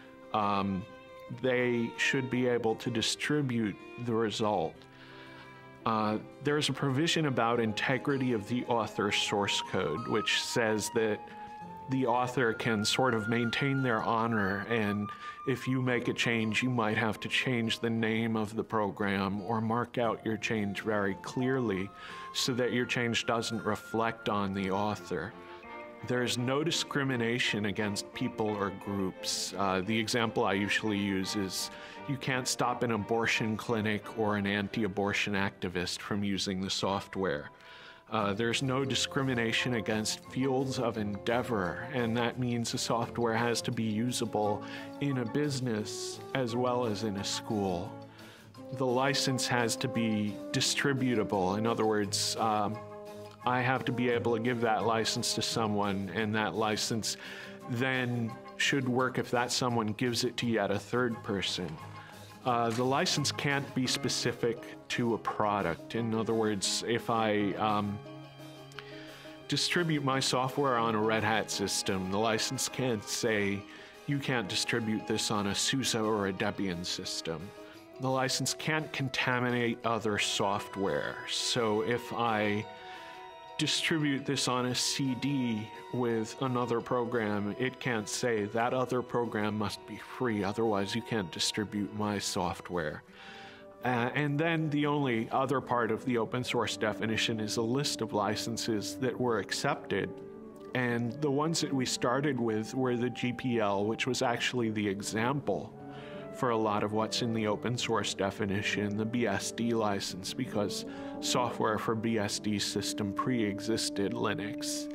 Speaker 6: they should be able to distribute the result. There's a provision about integrity of the author's source code, which says that the author can sort of maintain their honor, and if you make a change, you might have to change the name of the program or mark out your change very clearly so that your change doesn't reflect on the author. There's no discrimination against people or groups. The example I usually use is you can't stop an abortion clinic or an anti-abortion activist from using the software. There's no discrimination against fields of endeavor, and that means the software has to be usable in a business as well as in a school. The license has to be distributable. In other words, I have to be able to give that license to someone, and that license then should work if that someone gives it to yet a third person. The license can't be specific to a product. In other words, if I distribute my software on a Red Hat system, the license can't say, you can't distribute this on a SUSE or a Debian system. The license can't contaminate other software. So if I distribute this on a CD with another program, it can't say that other program must be free, otherwise you can't distribute my software. And then the only other part of the open source definition is a list of licenses that were accepted. And the ones that we started with were the GPL, which was actually the example for a lot of what's in the open source definition, the BSD license, because software for BSD system pre-existed Linux.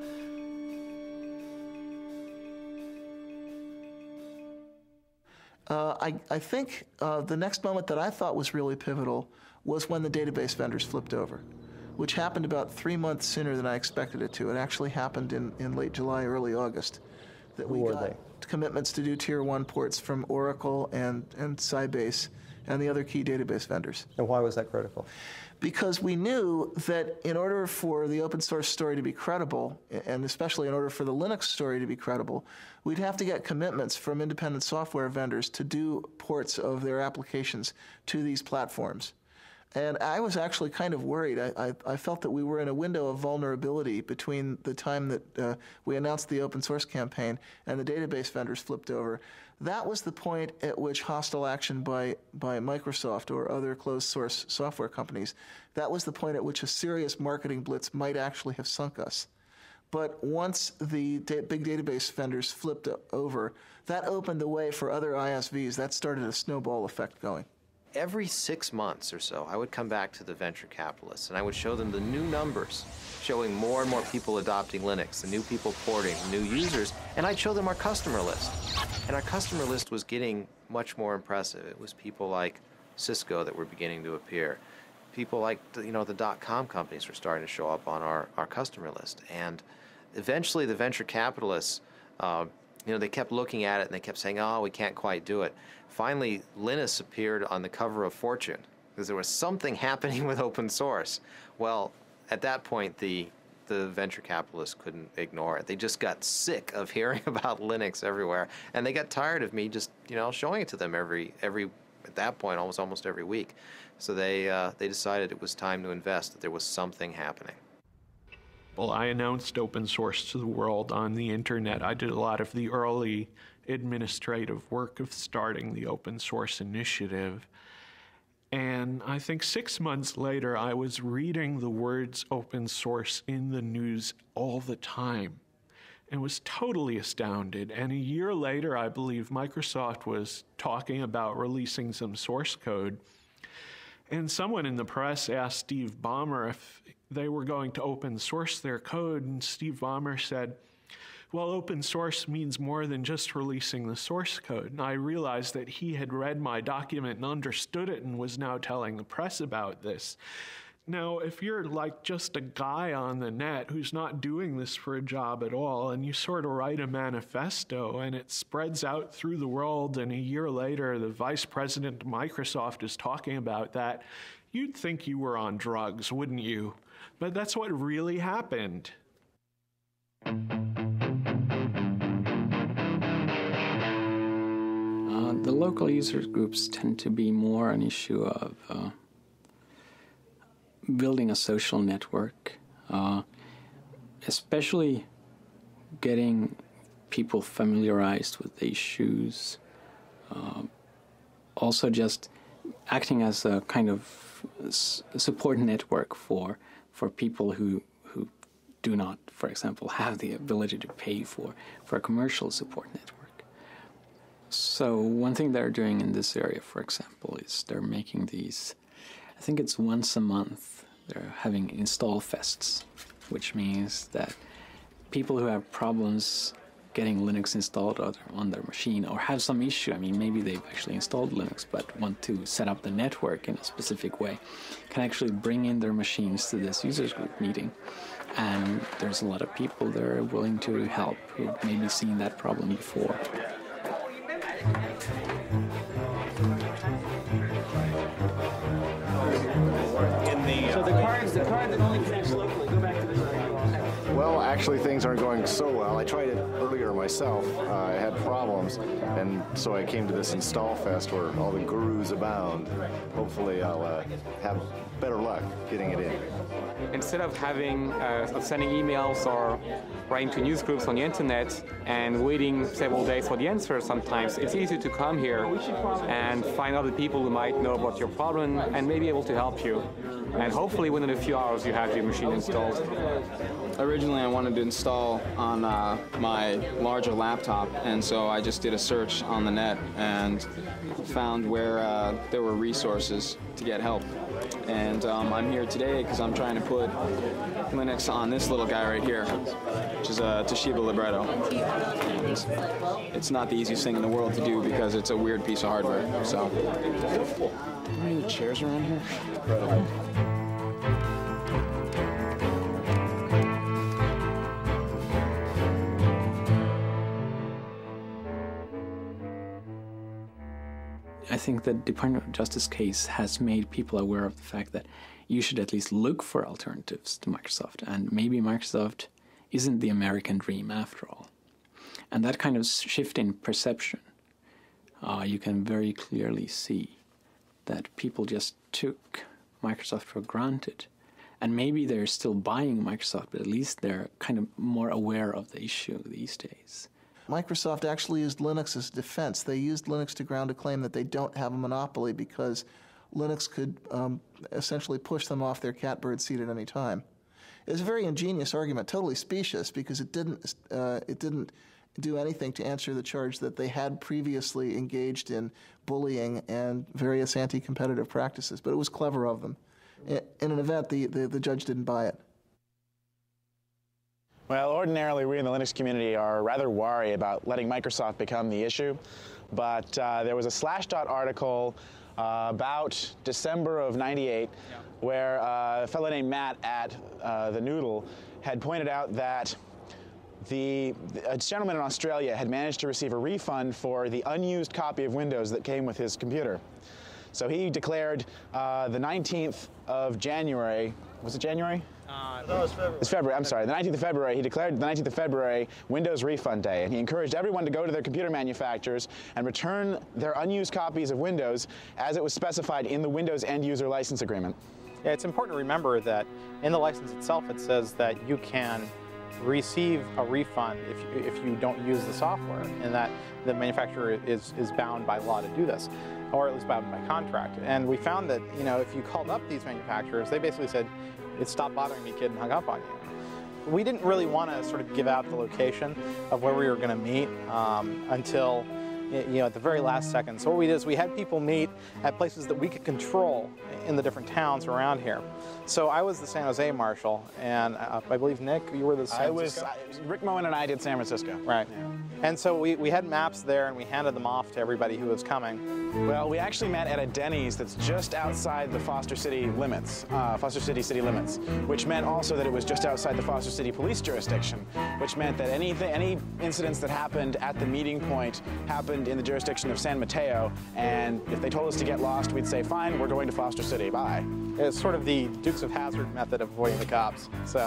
Speaker 1: I think the next moment that I thought was really pivotal was when the database vendors flipped over, which happened about 3 months sooner than I expected it to. It actually happened in late July, early August, that we got commitments to do Tier 1 ports from Oracle and Sybase and the other key database vendors.
Speaker 15: And why was that critical?
Speaker 1: Because we knew that in order for the open source story to be credible, and especially in order for the Linux story to be credible, we'd have to get commitments from independent software vendors to do ports of their applications to these platforms. And I was actually kind of worried. I felt that we were in a window of vulnerability between the time that we announced the open source campaign and the database vendors flipped over. That was the point at which hostile action by Microsoft or other closed source software companies, that was the point at which a serious marketing blitz might actually have sunk us. But once the big database vendors flipped over, that opened the way for other ISVs. That started a snowball effect going.
Speaker 10: Every 6 months or so, I would come back to the venture capitalists and I would show them the new numbers, showing more and more people adopting Linux, the new people porting, new users, and I'd show them our customer list. And our customer list was getting much more impressive. It was people like Cisco that were beginning to appear. People like, the .com companies were starting to show up on our customer list. And eventually the venture capitalists, they kept looking at it and they kept saying, oh, we can't quite do it. Finally, Linus appeared on the cover of Fortune because there was something happening with open source. Well, at that point, the the venture capitalists couldn't ignore it. They just got sick of hearing about Linux everywhere, and they got tired of me just, showing it to them every at that point almost every week. So they decided it was time to invest, that there was something happening.
Speaker 6: Well, I announced open source to the world on the internet. I did a lot of the early administrative work of starting the open source initiative. And I think 6 months later, I was reading the words open source in the news all the time and was totally astounded. And a year later, I believe Microsoft was talking about releasing some source code. And someone in the press asked Steve Ballmer if they were going to open source their code. And Steve Ballmer said, well, open source means more than just releasing the source code. And I realized that he had read my document and understood it and was now telling the press about this. Now, if you're like just a guy on the net who's not doing this for a job at all, and you sort of write a manifesto and it spreads out through the world, and a year later the vice president of Microsoft is talking about that, you'd think you were on drugs, wouldn't you? But that's what really happened.
Speaker 5: The local user groups tend to be more an issue of building a social network, especially getting people familiarized with the issues, also just acting as a kind of support network for people who do not, for example, have the ability to pay for a commercial support network. So one thing they're doing in this area, for example, is they're making these, I think it's once a month, they're having install fests, which means that people who have problems getting Linux installed on their machine or have some issue, I mean, maybe they've actually installed Linux but want to set up the network in a specific way, can actually bring in their machines to this users group meeting. And there's a lot of people there willing to help who've maybe seen that problem before.
Speaker 15: So the card that only connects locally, go back to this.
Speaker 16: Well, actually things aren't going so well. I tried it earlier myself. I had problems, and so I came to this Install Fest where all the gurus abound. Hopefully I'll have better luck getting it in.
Speaker 17: Instead of sending emails or writing to news groups on the internet and waiting several days for the answer sometimes, it's easy to come here and find other people who might know about your problem and may be able to help you. And hopefully within a few hours you have your machine installed.
Speaker 18: Originally I wanted to install on my larger laptop, and so I just did a search on the net and found where there were resources to get help. And I'm here today because I'm trying to put Linux on this little guy right here, which is a Toshiba Libretto. And it's not the easiest thing in the world to do because it's a weird piece of hardware. So, are there any chairs around here?
Speaker 5: I think the Department of Justice case has made people aware of the fact that you should at least look for alternatives to Microsoft, and maybe Microsoft isn't the American dream after all. And that kind of shift in perception, you can very clearly see that people just took Microsoft for granted. And maybe they're still buying Microsoft, but at least they're kind of more aware of the issue these days.
Speaker 1: Microsoft actually used Linux as defense. They used Linux to ground a claim that they don't have a monopoly because Linux could essentially push them off their catbird seat at any time. It was a very ingenious argument, totally specious, because it didn't do anything to answer the charge that they had previously engaged in bullying and various anti-competitive practices. But it was clever of them. In an event, the judge didn't buy it.
Speaker 19: Well, ordinarily we in the Linux community are rather wary about letting Microsoft become the issue, but there was a Slashdot article about December of '98 where a fellow named Matt at the Noodle had pointed out that a gentleman in Australia had managed to receive a refund for the unused copy of Windows that came with his computer. So he declared the 19th of January, was it January? It's February, I'm sorry, the 19th of February. He declared the 19th of February Windows Refund Day, and he encouraged everyone to go to their computer manufacturers and return their unused copies of Windows as it was specified in the Windows End User License Agreement.
Speaker 20: Yeah, it's important to remember that in the license itself it says that you can receive a refund if you don't use the software, and that the manufacturer is bound by law to do this, or at least bound by contract. And we found that, you know, if you called up these manufacturers, they basically said, "It stopped bothering me, kid," and hung up on you. We didn't really want to sort of give out the location of where we were going to meet until, you know, at the very last second. So what we did is we had people meet at places that we could control in the different towns around here. So I was the San Jose marshal, and I believe, Nick, you were the San Francisco?
Speaker 19: Rick Moen and I did San Francisco.
Speaker 20: Right. Yeah. And so we had maps there, and we handed them off to everybody who was coming.
Speaker 19: Well, we actually met at a Denny's that's just outside the Foster City limits, Foster City city limits, which meant also that it was just outside the Foster City police jurisdiction, which meant that any incidents that happened at the meeting point happened in the jurisdiction of San Mateo, and if they told us to get lost, we'd say, fine, we're going to Foster City, bye.
Speaker 20: It's sort of the Dukes of Hazzard method of avoiding the cops, so.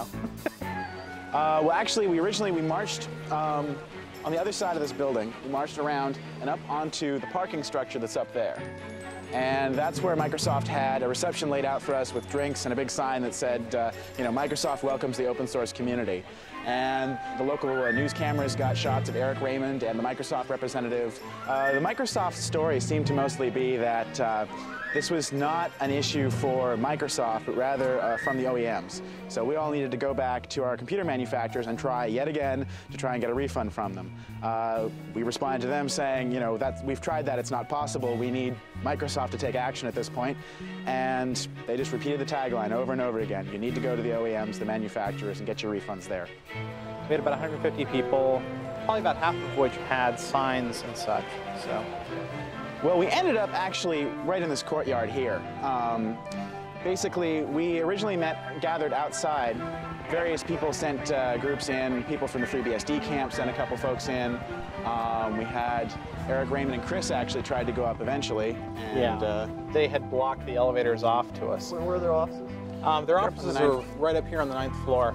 Speaker 19: Well, actually, we marched on the other side of this building. We marched around and up onto the parking structure that's up there. And that's where Microsoft had a reception laid out for us with drinks and a big sign that said, you know, Microsoft welcomes the open source community. And the local news cameras got shots of Eric Raymond and the Microsoft representative. The Microsoft story seemed to mostly be that this was not an issue for Microsoft, but rather from the OEMs. So we all needed to go back to our computer manufacturers and try yet again to try and get a refund from them. We responded to them saying, you know, we've tried that, it's not possible. We need Microsoft to take action at this point. And they just repeated the tagline over and over again. You need to go to the OEMs, the manufacturers, and get your refunds there.
Speaker 20: We had about 150 people, probably about half of which had signs and such, so.
Speaker 19: Well, we ended up actually right in this courtyard here. Basically, we originally gathered outside. Various people sent groups in. People from the FreeBSD camp sent a couple folks in. We had Eric Raymond and Chris actually tried to go up eventually. And,
Speaker 20: they had blocked the elevators off to us.
Speaker 15: Where were their offices?
Speaker 20: Their offices are right up here on the 9th floor.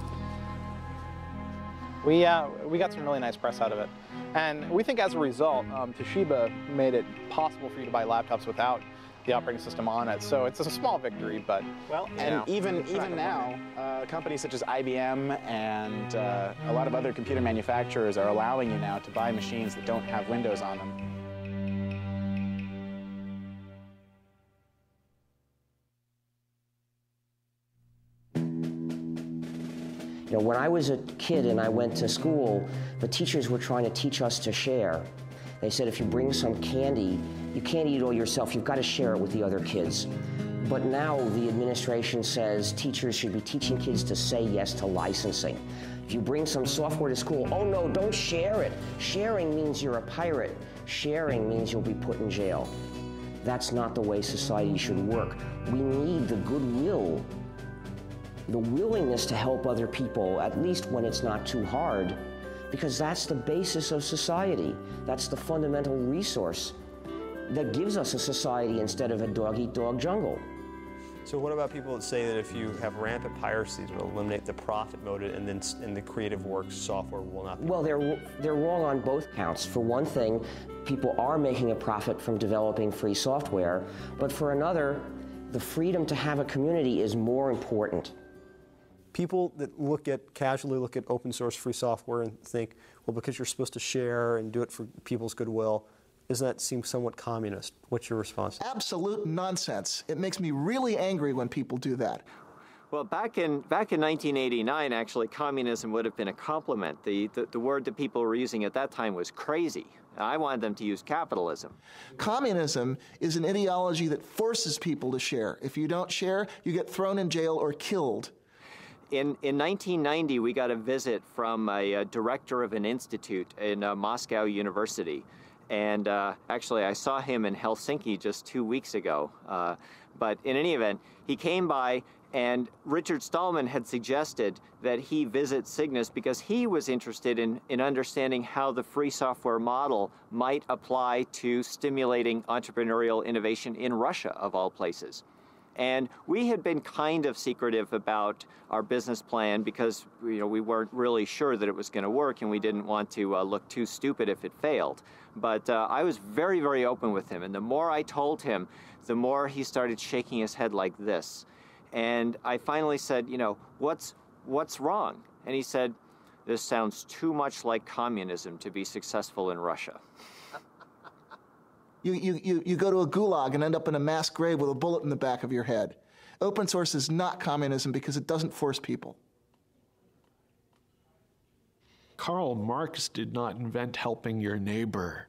Speaker 20: We got some really nice press out of it. And we think as a result, Toshiba made it possible for you to buy laptops without the operating system on it. So it's a small victory, but well,
Speaker 19: and even now, companies such as IBM and a lot of other computer manufacturers are allowing you now to buy machines that don't have Windows on them.
Speaker 7: You know, when I was a kid and I went to school, the teachers were trying to teach us to share. They said if you bring some candy, you can't eat it all yourself, you've got to share it with the other kids. But now the administration says teachers should be teaching kids to say yes to licensing. If you bring some software to school, oh no, don't share it. Sharing means you're a pirate. Sharing means you'll be put in jail. That's not the way society should work. We need the goodwill, the willingness to help other people, at least when it's not too hard, because that's the basis of society. That's the fundamental resource that gives us a society instead of a dog-eat-dog jungle.
Speaker 8: So what about people that say that if you have rampant piracy, it will eliminate the profit motive, and then in the creative works software will not be?
Speaker 7: Well, they're wrong on both counts. For one thing, people are making a profit from developing free software, but for another, the freedom to have a community is more important.
Speaker 8: People that casually look at open source free software and think, well, because you're supposed to share and do it for people's goodwill, doesn't that seem somewhat communist? What's your response?
Speaker 1: Absolute nonsense. It makes me really angry when people do that.
Speaker 9: Well, back in 1989, actually, communism would have been a compliment. The word that people were using at that time was crazy. I wanted them to use capitalism.
Speaker 1: Communism is an ideology that forces people to share. If you don't share, you get thrown in jail or killed.
Speaker 9: In 1990, we got a visit from a director of an institute in Moscow University. And actually, I saw him in Helsinki just 2 weeks ago. But in any event, he came by, and Richard Stallman had suggested that he visit Cygnus because he was interested in understanding how the free software model might apply to stimulating entrepreneurial innovation in Russia, of all places. And we had been kind of secretive about our business plan because we weren't really sure that it was going to work, and we didn't want to look too stupid if it failed. But I was very, very open with him, and the more I told him, the more he started shaking his head like this. And I finally said, what's wrong? And he said, this sounds too much like communism to be successful in Russia.
Speaker 1: You go to a gulag and end up in a mass grave with a bullet in the back of your head. Open source is not communism because it doesn't force people.
Speaker 6: Karl Marx did not invent helping your neighbor.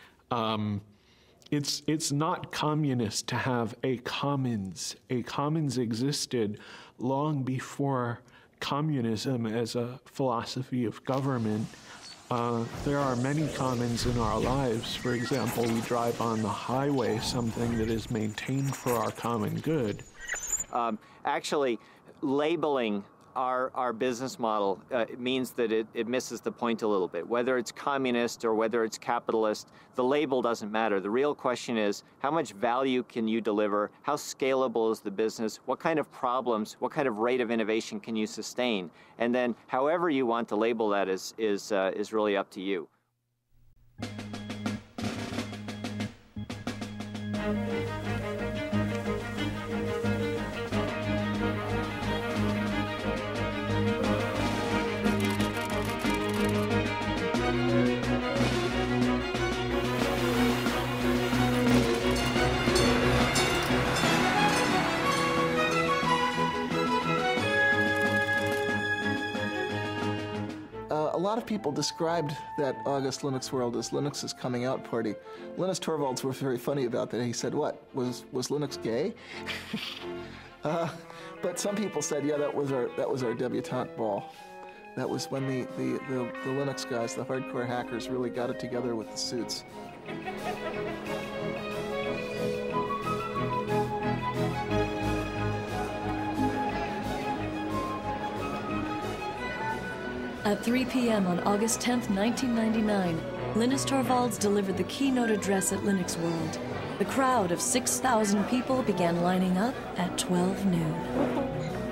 Speaker 6: It's not communist to have a commons. A commons existed long before communism as a philosophy of government. There are many commons in our lives. For example, we drive on the highway, something that is maintained for our common good.
Speaker 9: Actually, labeling our business model means that it misses the point a little bit. Whether it's communist or whether it's capitalist, the label doesn't matter. The real question is, how much value can you deliver? How scalable is the business? What kind of problems, what kind of rate of innovation can you sustain? And then however you want to label that is really up to you.
Speaker 1: A lot of people described that August Linux World as Linux's coming out party. Linus Torvalds was very funny about that. He said, what, was Linux gay? But some people said, yeah, that was our debutante ball. That was when the Linux guys, the hardcore hackers, really got it together with the suits.
Speaker 3: At 3 p.m. on August 10th, 1999, Linus Torvalds delivered the keynote address at Linux World. The crowd of 6,000 people began lining up at 12 noon.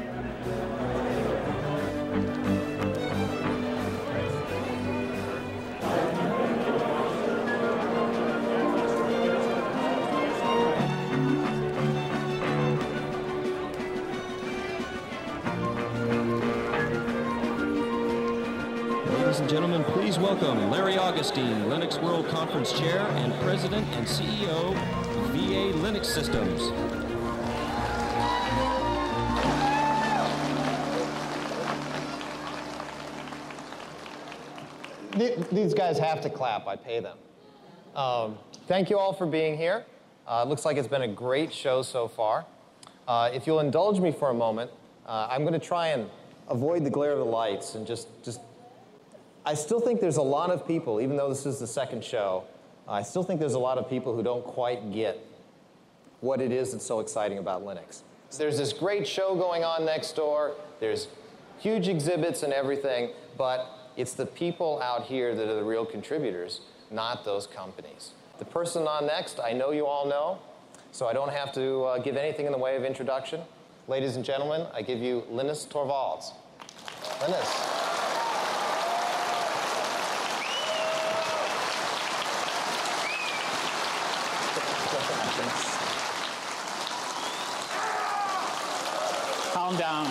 Speaker 21: Ladies and gentlemen, please welcome Larry Augustine, Linux World Conference Chair and President and CEO of VA Linux Systems.
Speaker 10: These guys have to clap. I pay them. Thank you all for being here. It looks like it's been a great show so far. If you'll indulge me for a moment, I'm going to try and avoid the glare of the lights and just I still think there's a lot of people, even though this is the second show, I still think there's a lot of people who don't quite get what it is that's so exciting about Linux. So there's this great show going on next door, there's huge exhibits and everything, but it's the people out here that are the real contributors, not those companies. The person on next, I know you all know, so I don't have to give anything in the way of introduction. Ladies and gentlemen, I give you Linus Torvalds. Linus.
Speaker 15: Calm down.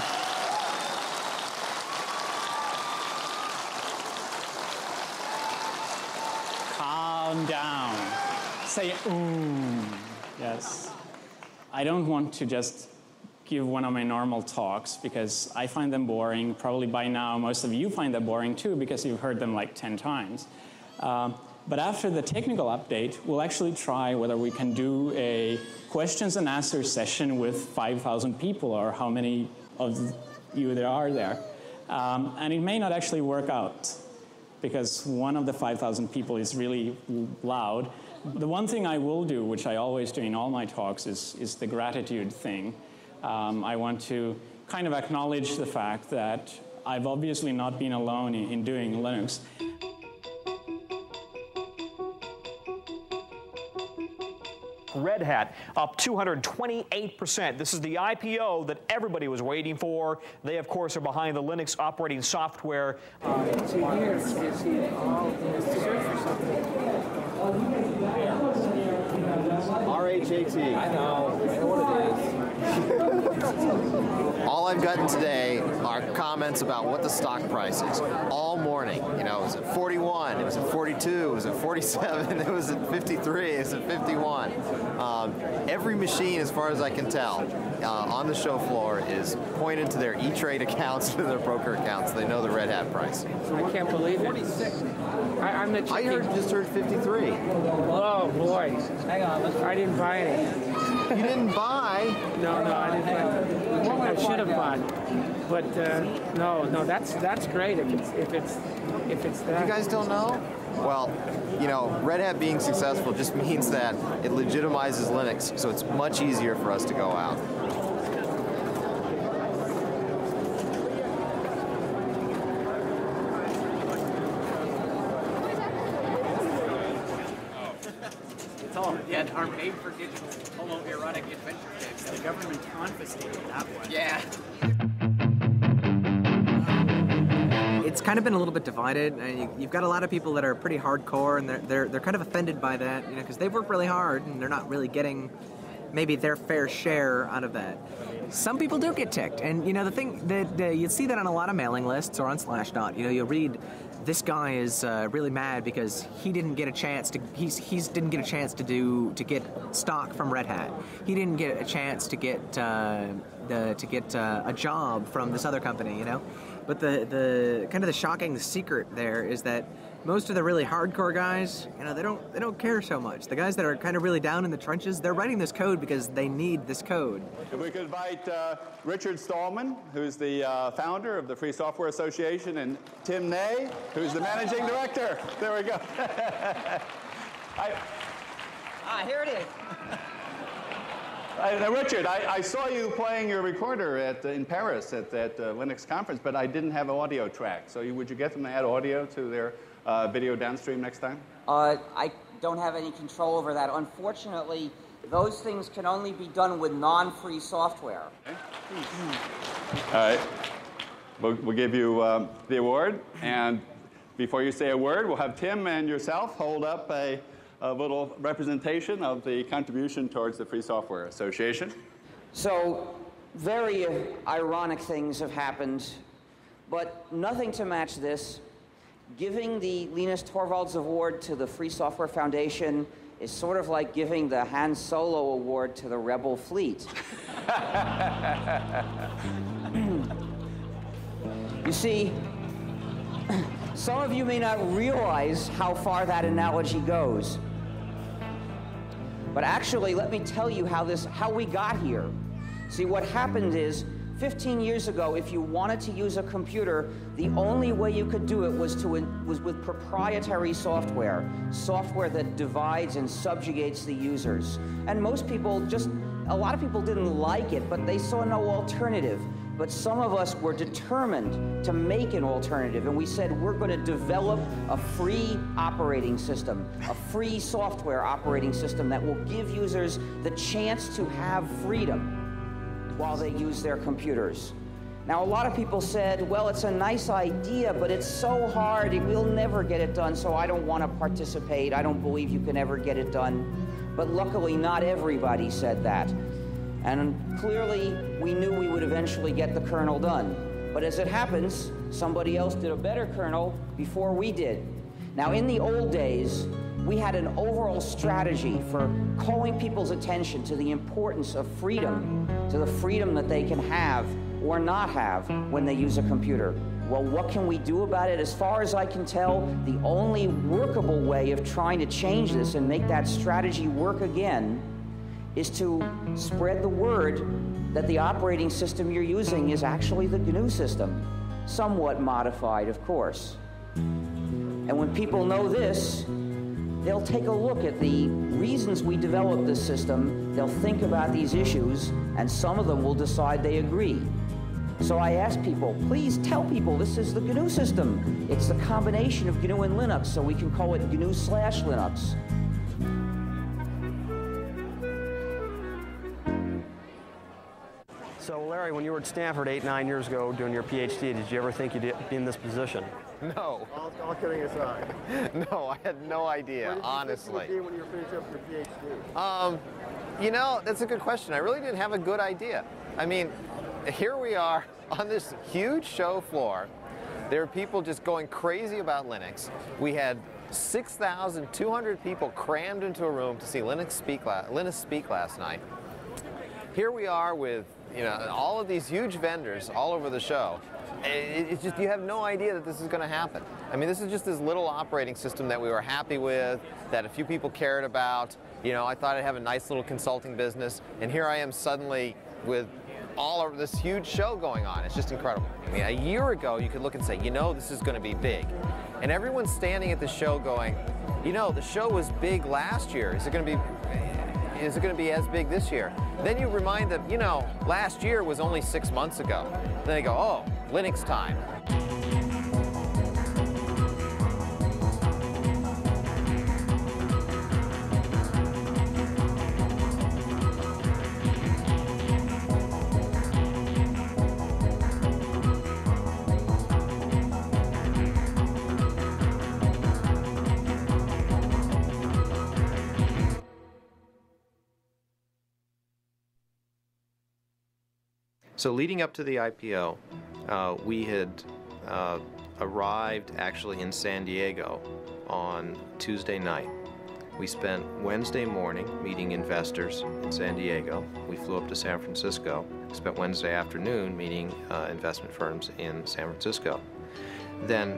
Speaker 15: Calm down. Say, yes. I don't want to just give one of my normal talks because I find them boring. Probably by now, most of you find them boring too because you've heard them like 10 times. But after the technical update, we'll actually try whether we can do a questions and answers session with 5,000 people or how many of you there are there. And it may not actually work out because one of the 5,000 people is really loud. The one thing I will do, which I always do in all my talks, is the gratitude thing. I want to kind of acknowledge the fact that I've obviously not been alone in doing Linux.
Speaker 4: Red Hat, up 228%. This is the IPO that everybody was waiting for. They, of course, are behind the Linux operating software.
Speaker 10: RHAT. I know what it is. All I've gotten today are comments about what the stock price is all morning. You know, it was at 41, it was at 42, it was at 47, it was at 53, it was at 51. Every machine, as far as I can tell, on the show floor is pointed to their E-Trade accounts, to their broker accounts. They know the Red Hat price.
Speaker 2: I can't believe it. 46.
Speaker 10: I just heard 53.
Speaker 2: Oh boy! Hang on, I didn't buy any.
Speaker 10: You didn't buy?
Speaker 2: No, I didn't buy. I should have bought, but no. That's great if it's that.
Speaker 10: You guys don't know? Well, you know, Red Hat being successful just means that it legitimizes Linux, so it's much easier for us to go out.
Speaker 22: Yeah, our made-for-digital homoerotic adventure kits. The government confiscated that one. Yeah.
Speaker 23: It's kind of been a little bit divided. You've got a lot of people that are pretty hardcore, and they're kind of offended by that, you know, because they've worked really hard and they're not really getting maybe their fair share out of that. Some people do get ticked, and you know the thing that you see that on a lot of mailing lists or on Slashdot. You know, you'll read, this guy is really mad because he didn't get a chance to didn't get a chance to get stock from Red Hat. He didn't get a chance to get a job from this other company, you know. But the kind of the shocking secret there is that most of the really hardcore guys, you know, they don't care so much. The guys that are kind of really down in the trenches, they're writing this code because they need this code.
Speaker 24: If we could invite Richard Stallman, who's the founder of the Free Software Association, and Tim Ney, who's the managing director. There we go.
Speaker 23: Here it is.
Speaker 24: Richard, I saw you playing your recorder in Paris at that Linux conference, but I didn't have an audio track. So would you get them to add audio to their video downstream next time?
Speaker 25: I don't have any control over that. Unfortunately, those things can only be done with non-free software.
Speaker 24: Okay. All right. We'll give you the award. And before you say a word, we'll have Tim and yourself hold up a little representation of the contribution towards the Free Software Association.
Speaker 25: So, very ironic things have happened, but nothing to match this. Giving the Linus Torvalds Award to the Free Software Foundation is sort of like giving the Han Solo Award to the Rebel Fleet. You see, some of you may not realize how far that analogy goes. But actually, let me tell you how we got here. See, what happened is, 15 years ago, if you wanted to use a computer, the only way you could do it was with proprietary software that divides and subjugates the users. And most people a lot of people didn't like it, but they saw no alternative. But some of us were determined to make an alternative, and we said we're going to develop a free operating system, a free software operating system that will give users the chance to have freedom while they use their computers. Now, a lot of people said, well, it's a nice idea, but it's so hard, we'll never get it done, so I don't want to participate. I don't believe you can ever get it done. But luckily, not everybody said that. And clearly, we knew we would eventually get the kernel done. But as it happens, somebody else did a better kernel before we did. Now, in the old days, we had an overall strategy for calling people's attention to the importance of freedom, to the freedom that they can have or not have when they use a computer. Well, what can we do about it? As far as I can tell, the only workable way of trying to change this and make that strategy work again is to spread the word that the operating system you're using is actually the GNU system, somewhat modified, of course. And when people know this, they'll take a look at the reasons we developed this system, they'll think about these issues, and some of them will decide they agree. So I ask people, please tell people this is the GNU system. It's the combination of GNU and Linux, so we can call it GNU/Linux.
Speaker 8: So Larry, when you were at Stanford 8-9 years ago doing your PhD, did you ever think you'd be in this position?
Speaker 10: No.
Speaker 20: All kidding aside.
Speaker 10: No, I had no idea, honestly.
Speaker 20: What did you think you would be when you were finishing up your PhD?
Speaker 10: You know, that's a good question. I really didn't have a good idea. I mean, here we are on this huge show floor. There are people just going crazy about Linux. We had 6,200 people crammed into a room to see Linus speak last night. Here we are with, you know, all of these huge vendors all over the show. It's just, you have no idea that this is going to happen. I mean, this is just this little operating system that we were happy with, that a few people cared about. You know, I thought I'd have a nice little consulting business, and here I am suddenly with all of this huge show going on. It's just incredible. I mean, a year ago, you could look and say, you know, this is going to be big. And everyone's standing at the show going, you know, the show was big last year. Is it going to be as big this year? Then you remind them, you know, last year was only 6 months ago. Then they go, oh, Linux time.
Speaker 11: So leading up to the IPO, we had arrived actually in San Diego on Tuesday night. We spent Wednesday morning meeting investors in San Diego. We flew up to San Francisco. Spent Wednesday afternoon meeting investment firms in San Francisco. Then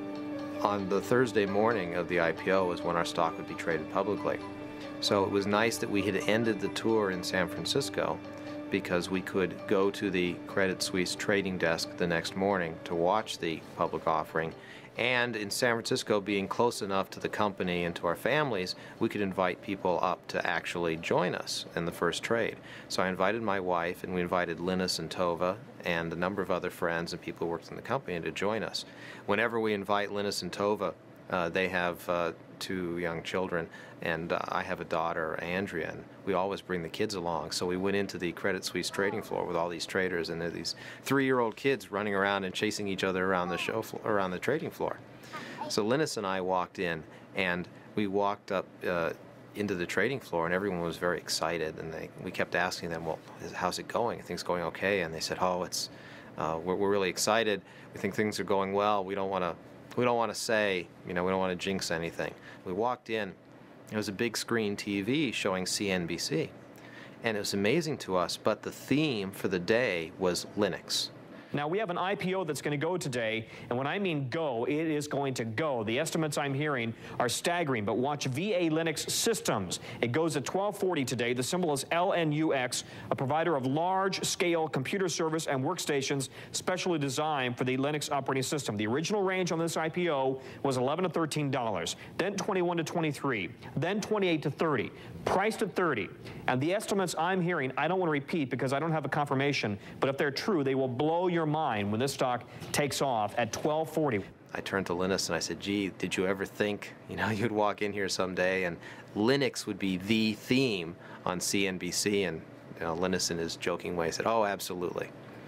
Speaker 11: on the Thursday morning of the IPO is when our stock would be traded publicly. So it was nice that we had ended the tour in San Francisco, because we could go to the Credit Suisse trading desk the next morning to watch the public offering. And in San Francisco, being close enough to the company and to our families, we could invite people up to actually join us in the first trade. So I invited my wife, and we invited Linus and Tova and a number of other friends and people who worked in the company to join us. Whenever we invite Linus and Tova, they have 2 young children, and I have a daughter, Andrea, and we always bring the kids along. So we went into the Credit Suisse trading floor with all these traders, and there are these 3-year-old kids running around and chasing each other around the show around the trading floor. So Linus and I walked in, and we walked up into the trading floor, and everyone was very excited. And we kept asking them, "Well, how's it going? Are things going okay?" And they said, "Oh, it's we're really excited. We think things are going well. We don't want to say, you know, we don't want to jinx anything." We walked in. It was a big screen TV showing CNBC. And it was amazing to us, but the theme for the day was Linux.
Speaker 4: Now, we have an IPO that's going to go today, and when I mean go, it is going to go. The estimates I'm hearing are staggering, but watch VA Linux Systems. It goes at 1240 today. The symbol is LNUX, a provider of large-scale computer service and workstations specially designed for the Linux operating system. The original range on this IPO was $11 to $13, then $21 to $23, then $28 to $30, priced at $30. And the estimates I'm hearing, I don't want to repeat because I don't have a confirmation, but if they're true, they will blow your mind when this stock takes off at 1240.
Speaker 11: I turned to Linus and I said, "Gee, did you ever think, you know, you'd walk in here someday and Linux would be the theme on CNBC?" And you know, Linus, in his joking way, said, "Oh, absolutely."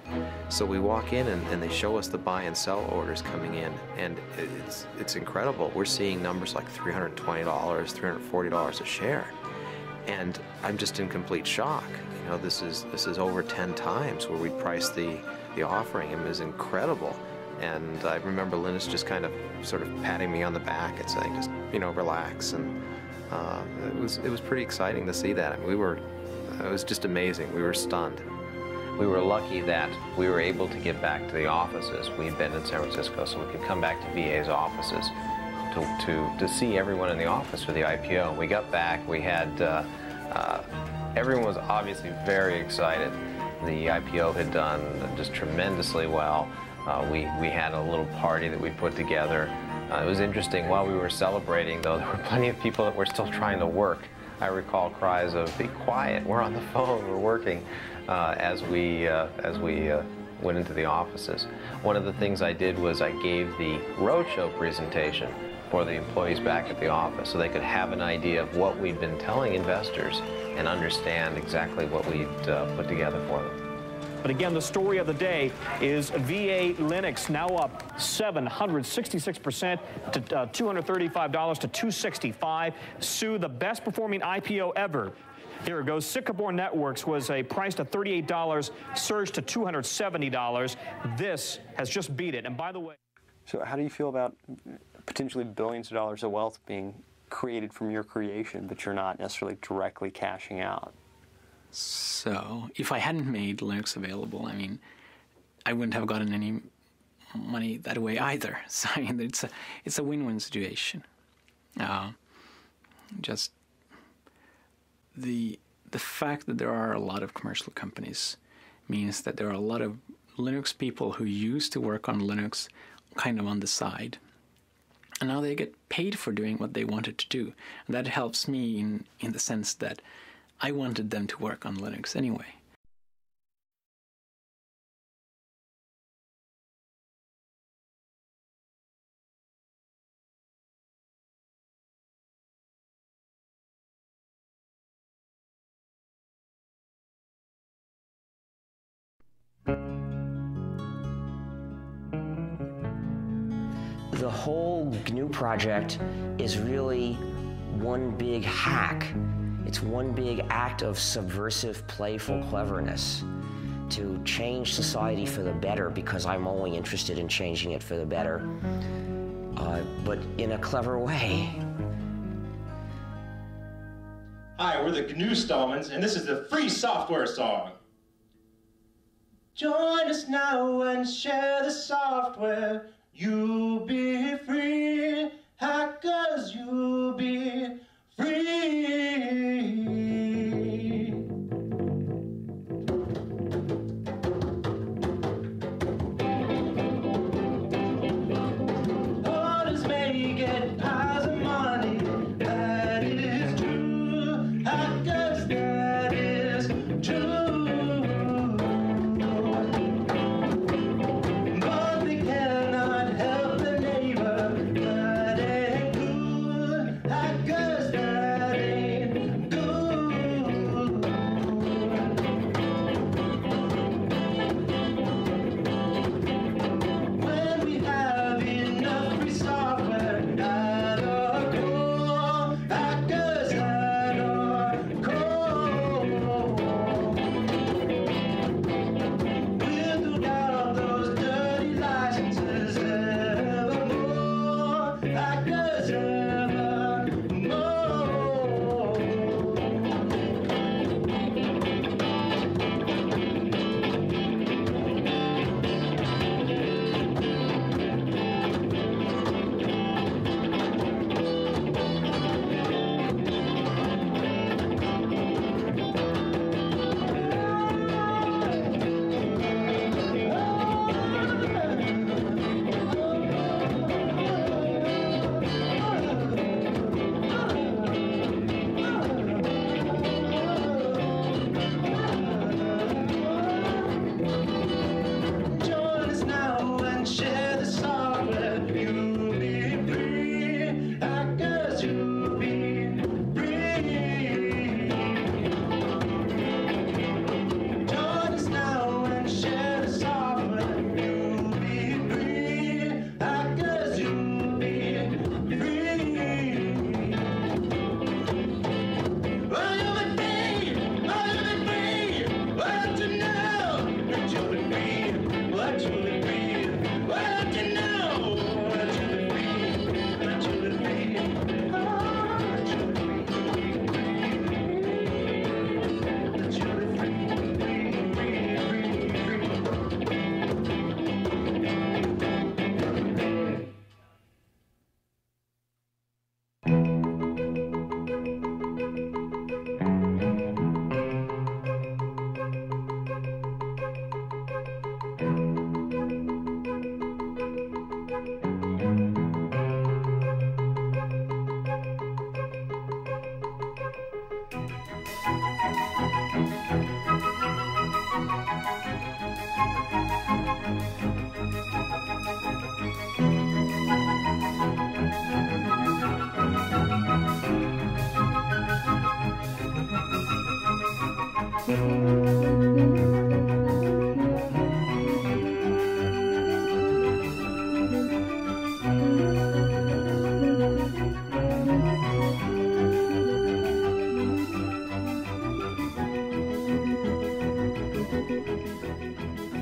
Speaker 11: So we walk in and they show us the buy and sell orders coming in, and it's incredible. We're seeing numbers like $320, $340 a share, and I'm just in complete shock. You know, this is over 10 times where we priced the offering. It was incredible. And I remember Linus just kind of sort of patting me on the back and saying, just, you know, relax. And it was pretty exciting to see that. I mean, it was just amazing. We were stunned.
Speaker 10: We were lucky that we were able to get back to the offices. We'd been in San Francisco, so we could come back to VA's offices to see everyone in the office for the IPO. We got back, we had, everyone was obviously very excited. The IPO had done just tremendously well. We had a little party that we put together. It was interesting. While we were celebrating, though, there were plenty of people that were still trying to work. I recall cries of, "Be quiet, we're on the phone, we're working," as we went into the offices. One of the things I did was I gave the roadshow presentation for the employees back at the office so they could have an idea of what we'd been telling investors and understand exactly what we'd put together for them.
Speaker 4: But again, the story of the day is VA Linux now up 766% to $235 to $265. Sue, the best performing IPO ever. Here it goes. Sycamore Networks was priced at $38, surged to $270. This has just beat it. And by the way,
Speaker 8: so how do you feel about potentially billions of dollars of wealth being created from your creation, but you're not necessarily directly cashing out?
Speaker 5: So if I hadn't made Linux available, I mean, I wouldn't have gotten any money that way either. So I mean, it's a win-win situation. Just the fact that there are a lot of commercial companies means that there are a lot of Linux people who used to work on Linux kind of on the side. And now they get paid for doing what they wanted to do. And that helps me in the sense that I wanted them to work on Linux anyway.
Speaker 25: The whole GNU project is really one big hack. It's one big act of subversive, playful cleverness to change society for the better, because I'm only interested in changing it for the better, but in a clever way.
Speaker 12: Hi, we're the GNU Stallmans, and this is the free software song. Join us now and share the software. You'll be free, hackers, you'll be free. Others may get piles of money, that is true. Hackers, that is true. But they cannot help their neighbor, that ain't good. Hackers, that ain't good. When we have enough free software at our core, hackers at our core, we'll do down those dirty licenses evermore, hackers evermore. Join us now and share the software. You'll be free, hackers, you'll be free. Join us now and share the software. You'll be free, hackers, you'll be free. Well, you'll be free, oh, you'll be free. Well, to know that you'll be free, what you'll be free. Well, to know that you'll be free, that you'll be free. Oh, that you'll be free, that you'll be free,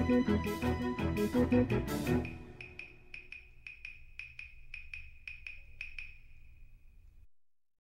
Speaker 12: Thank you.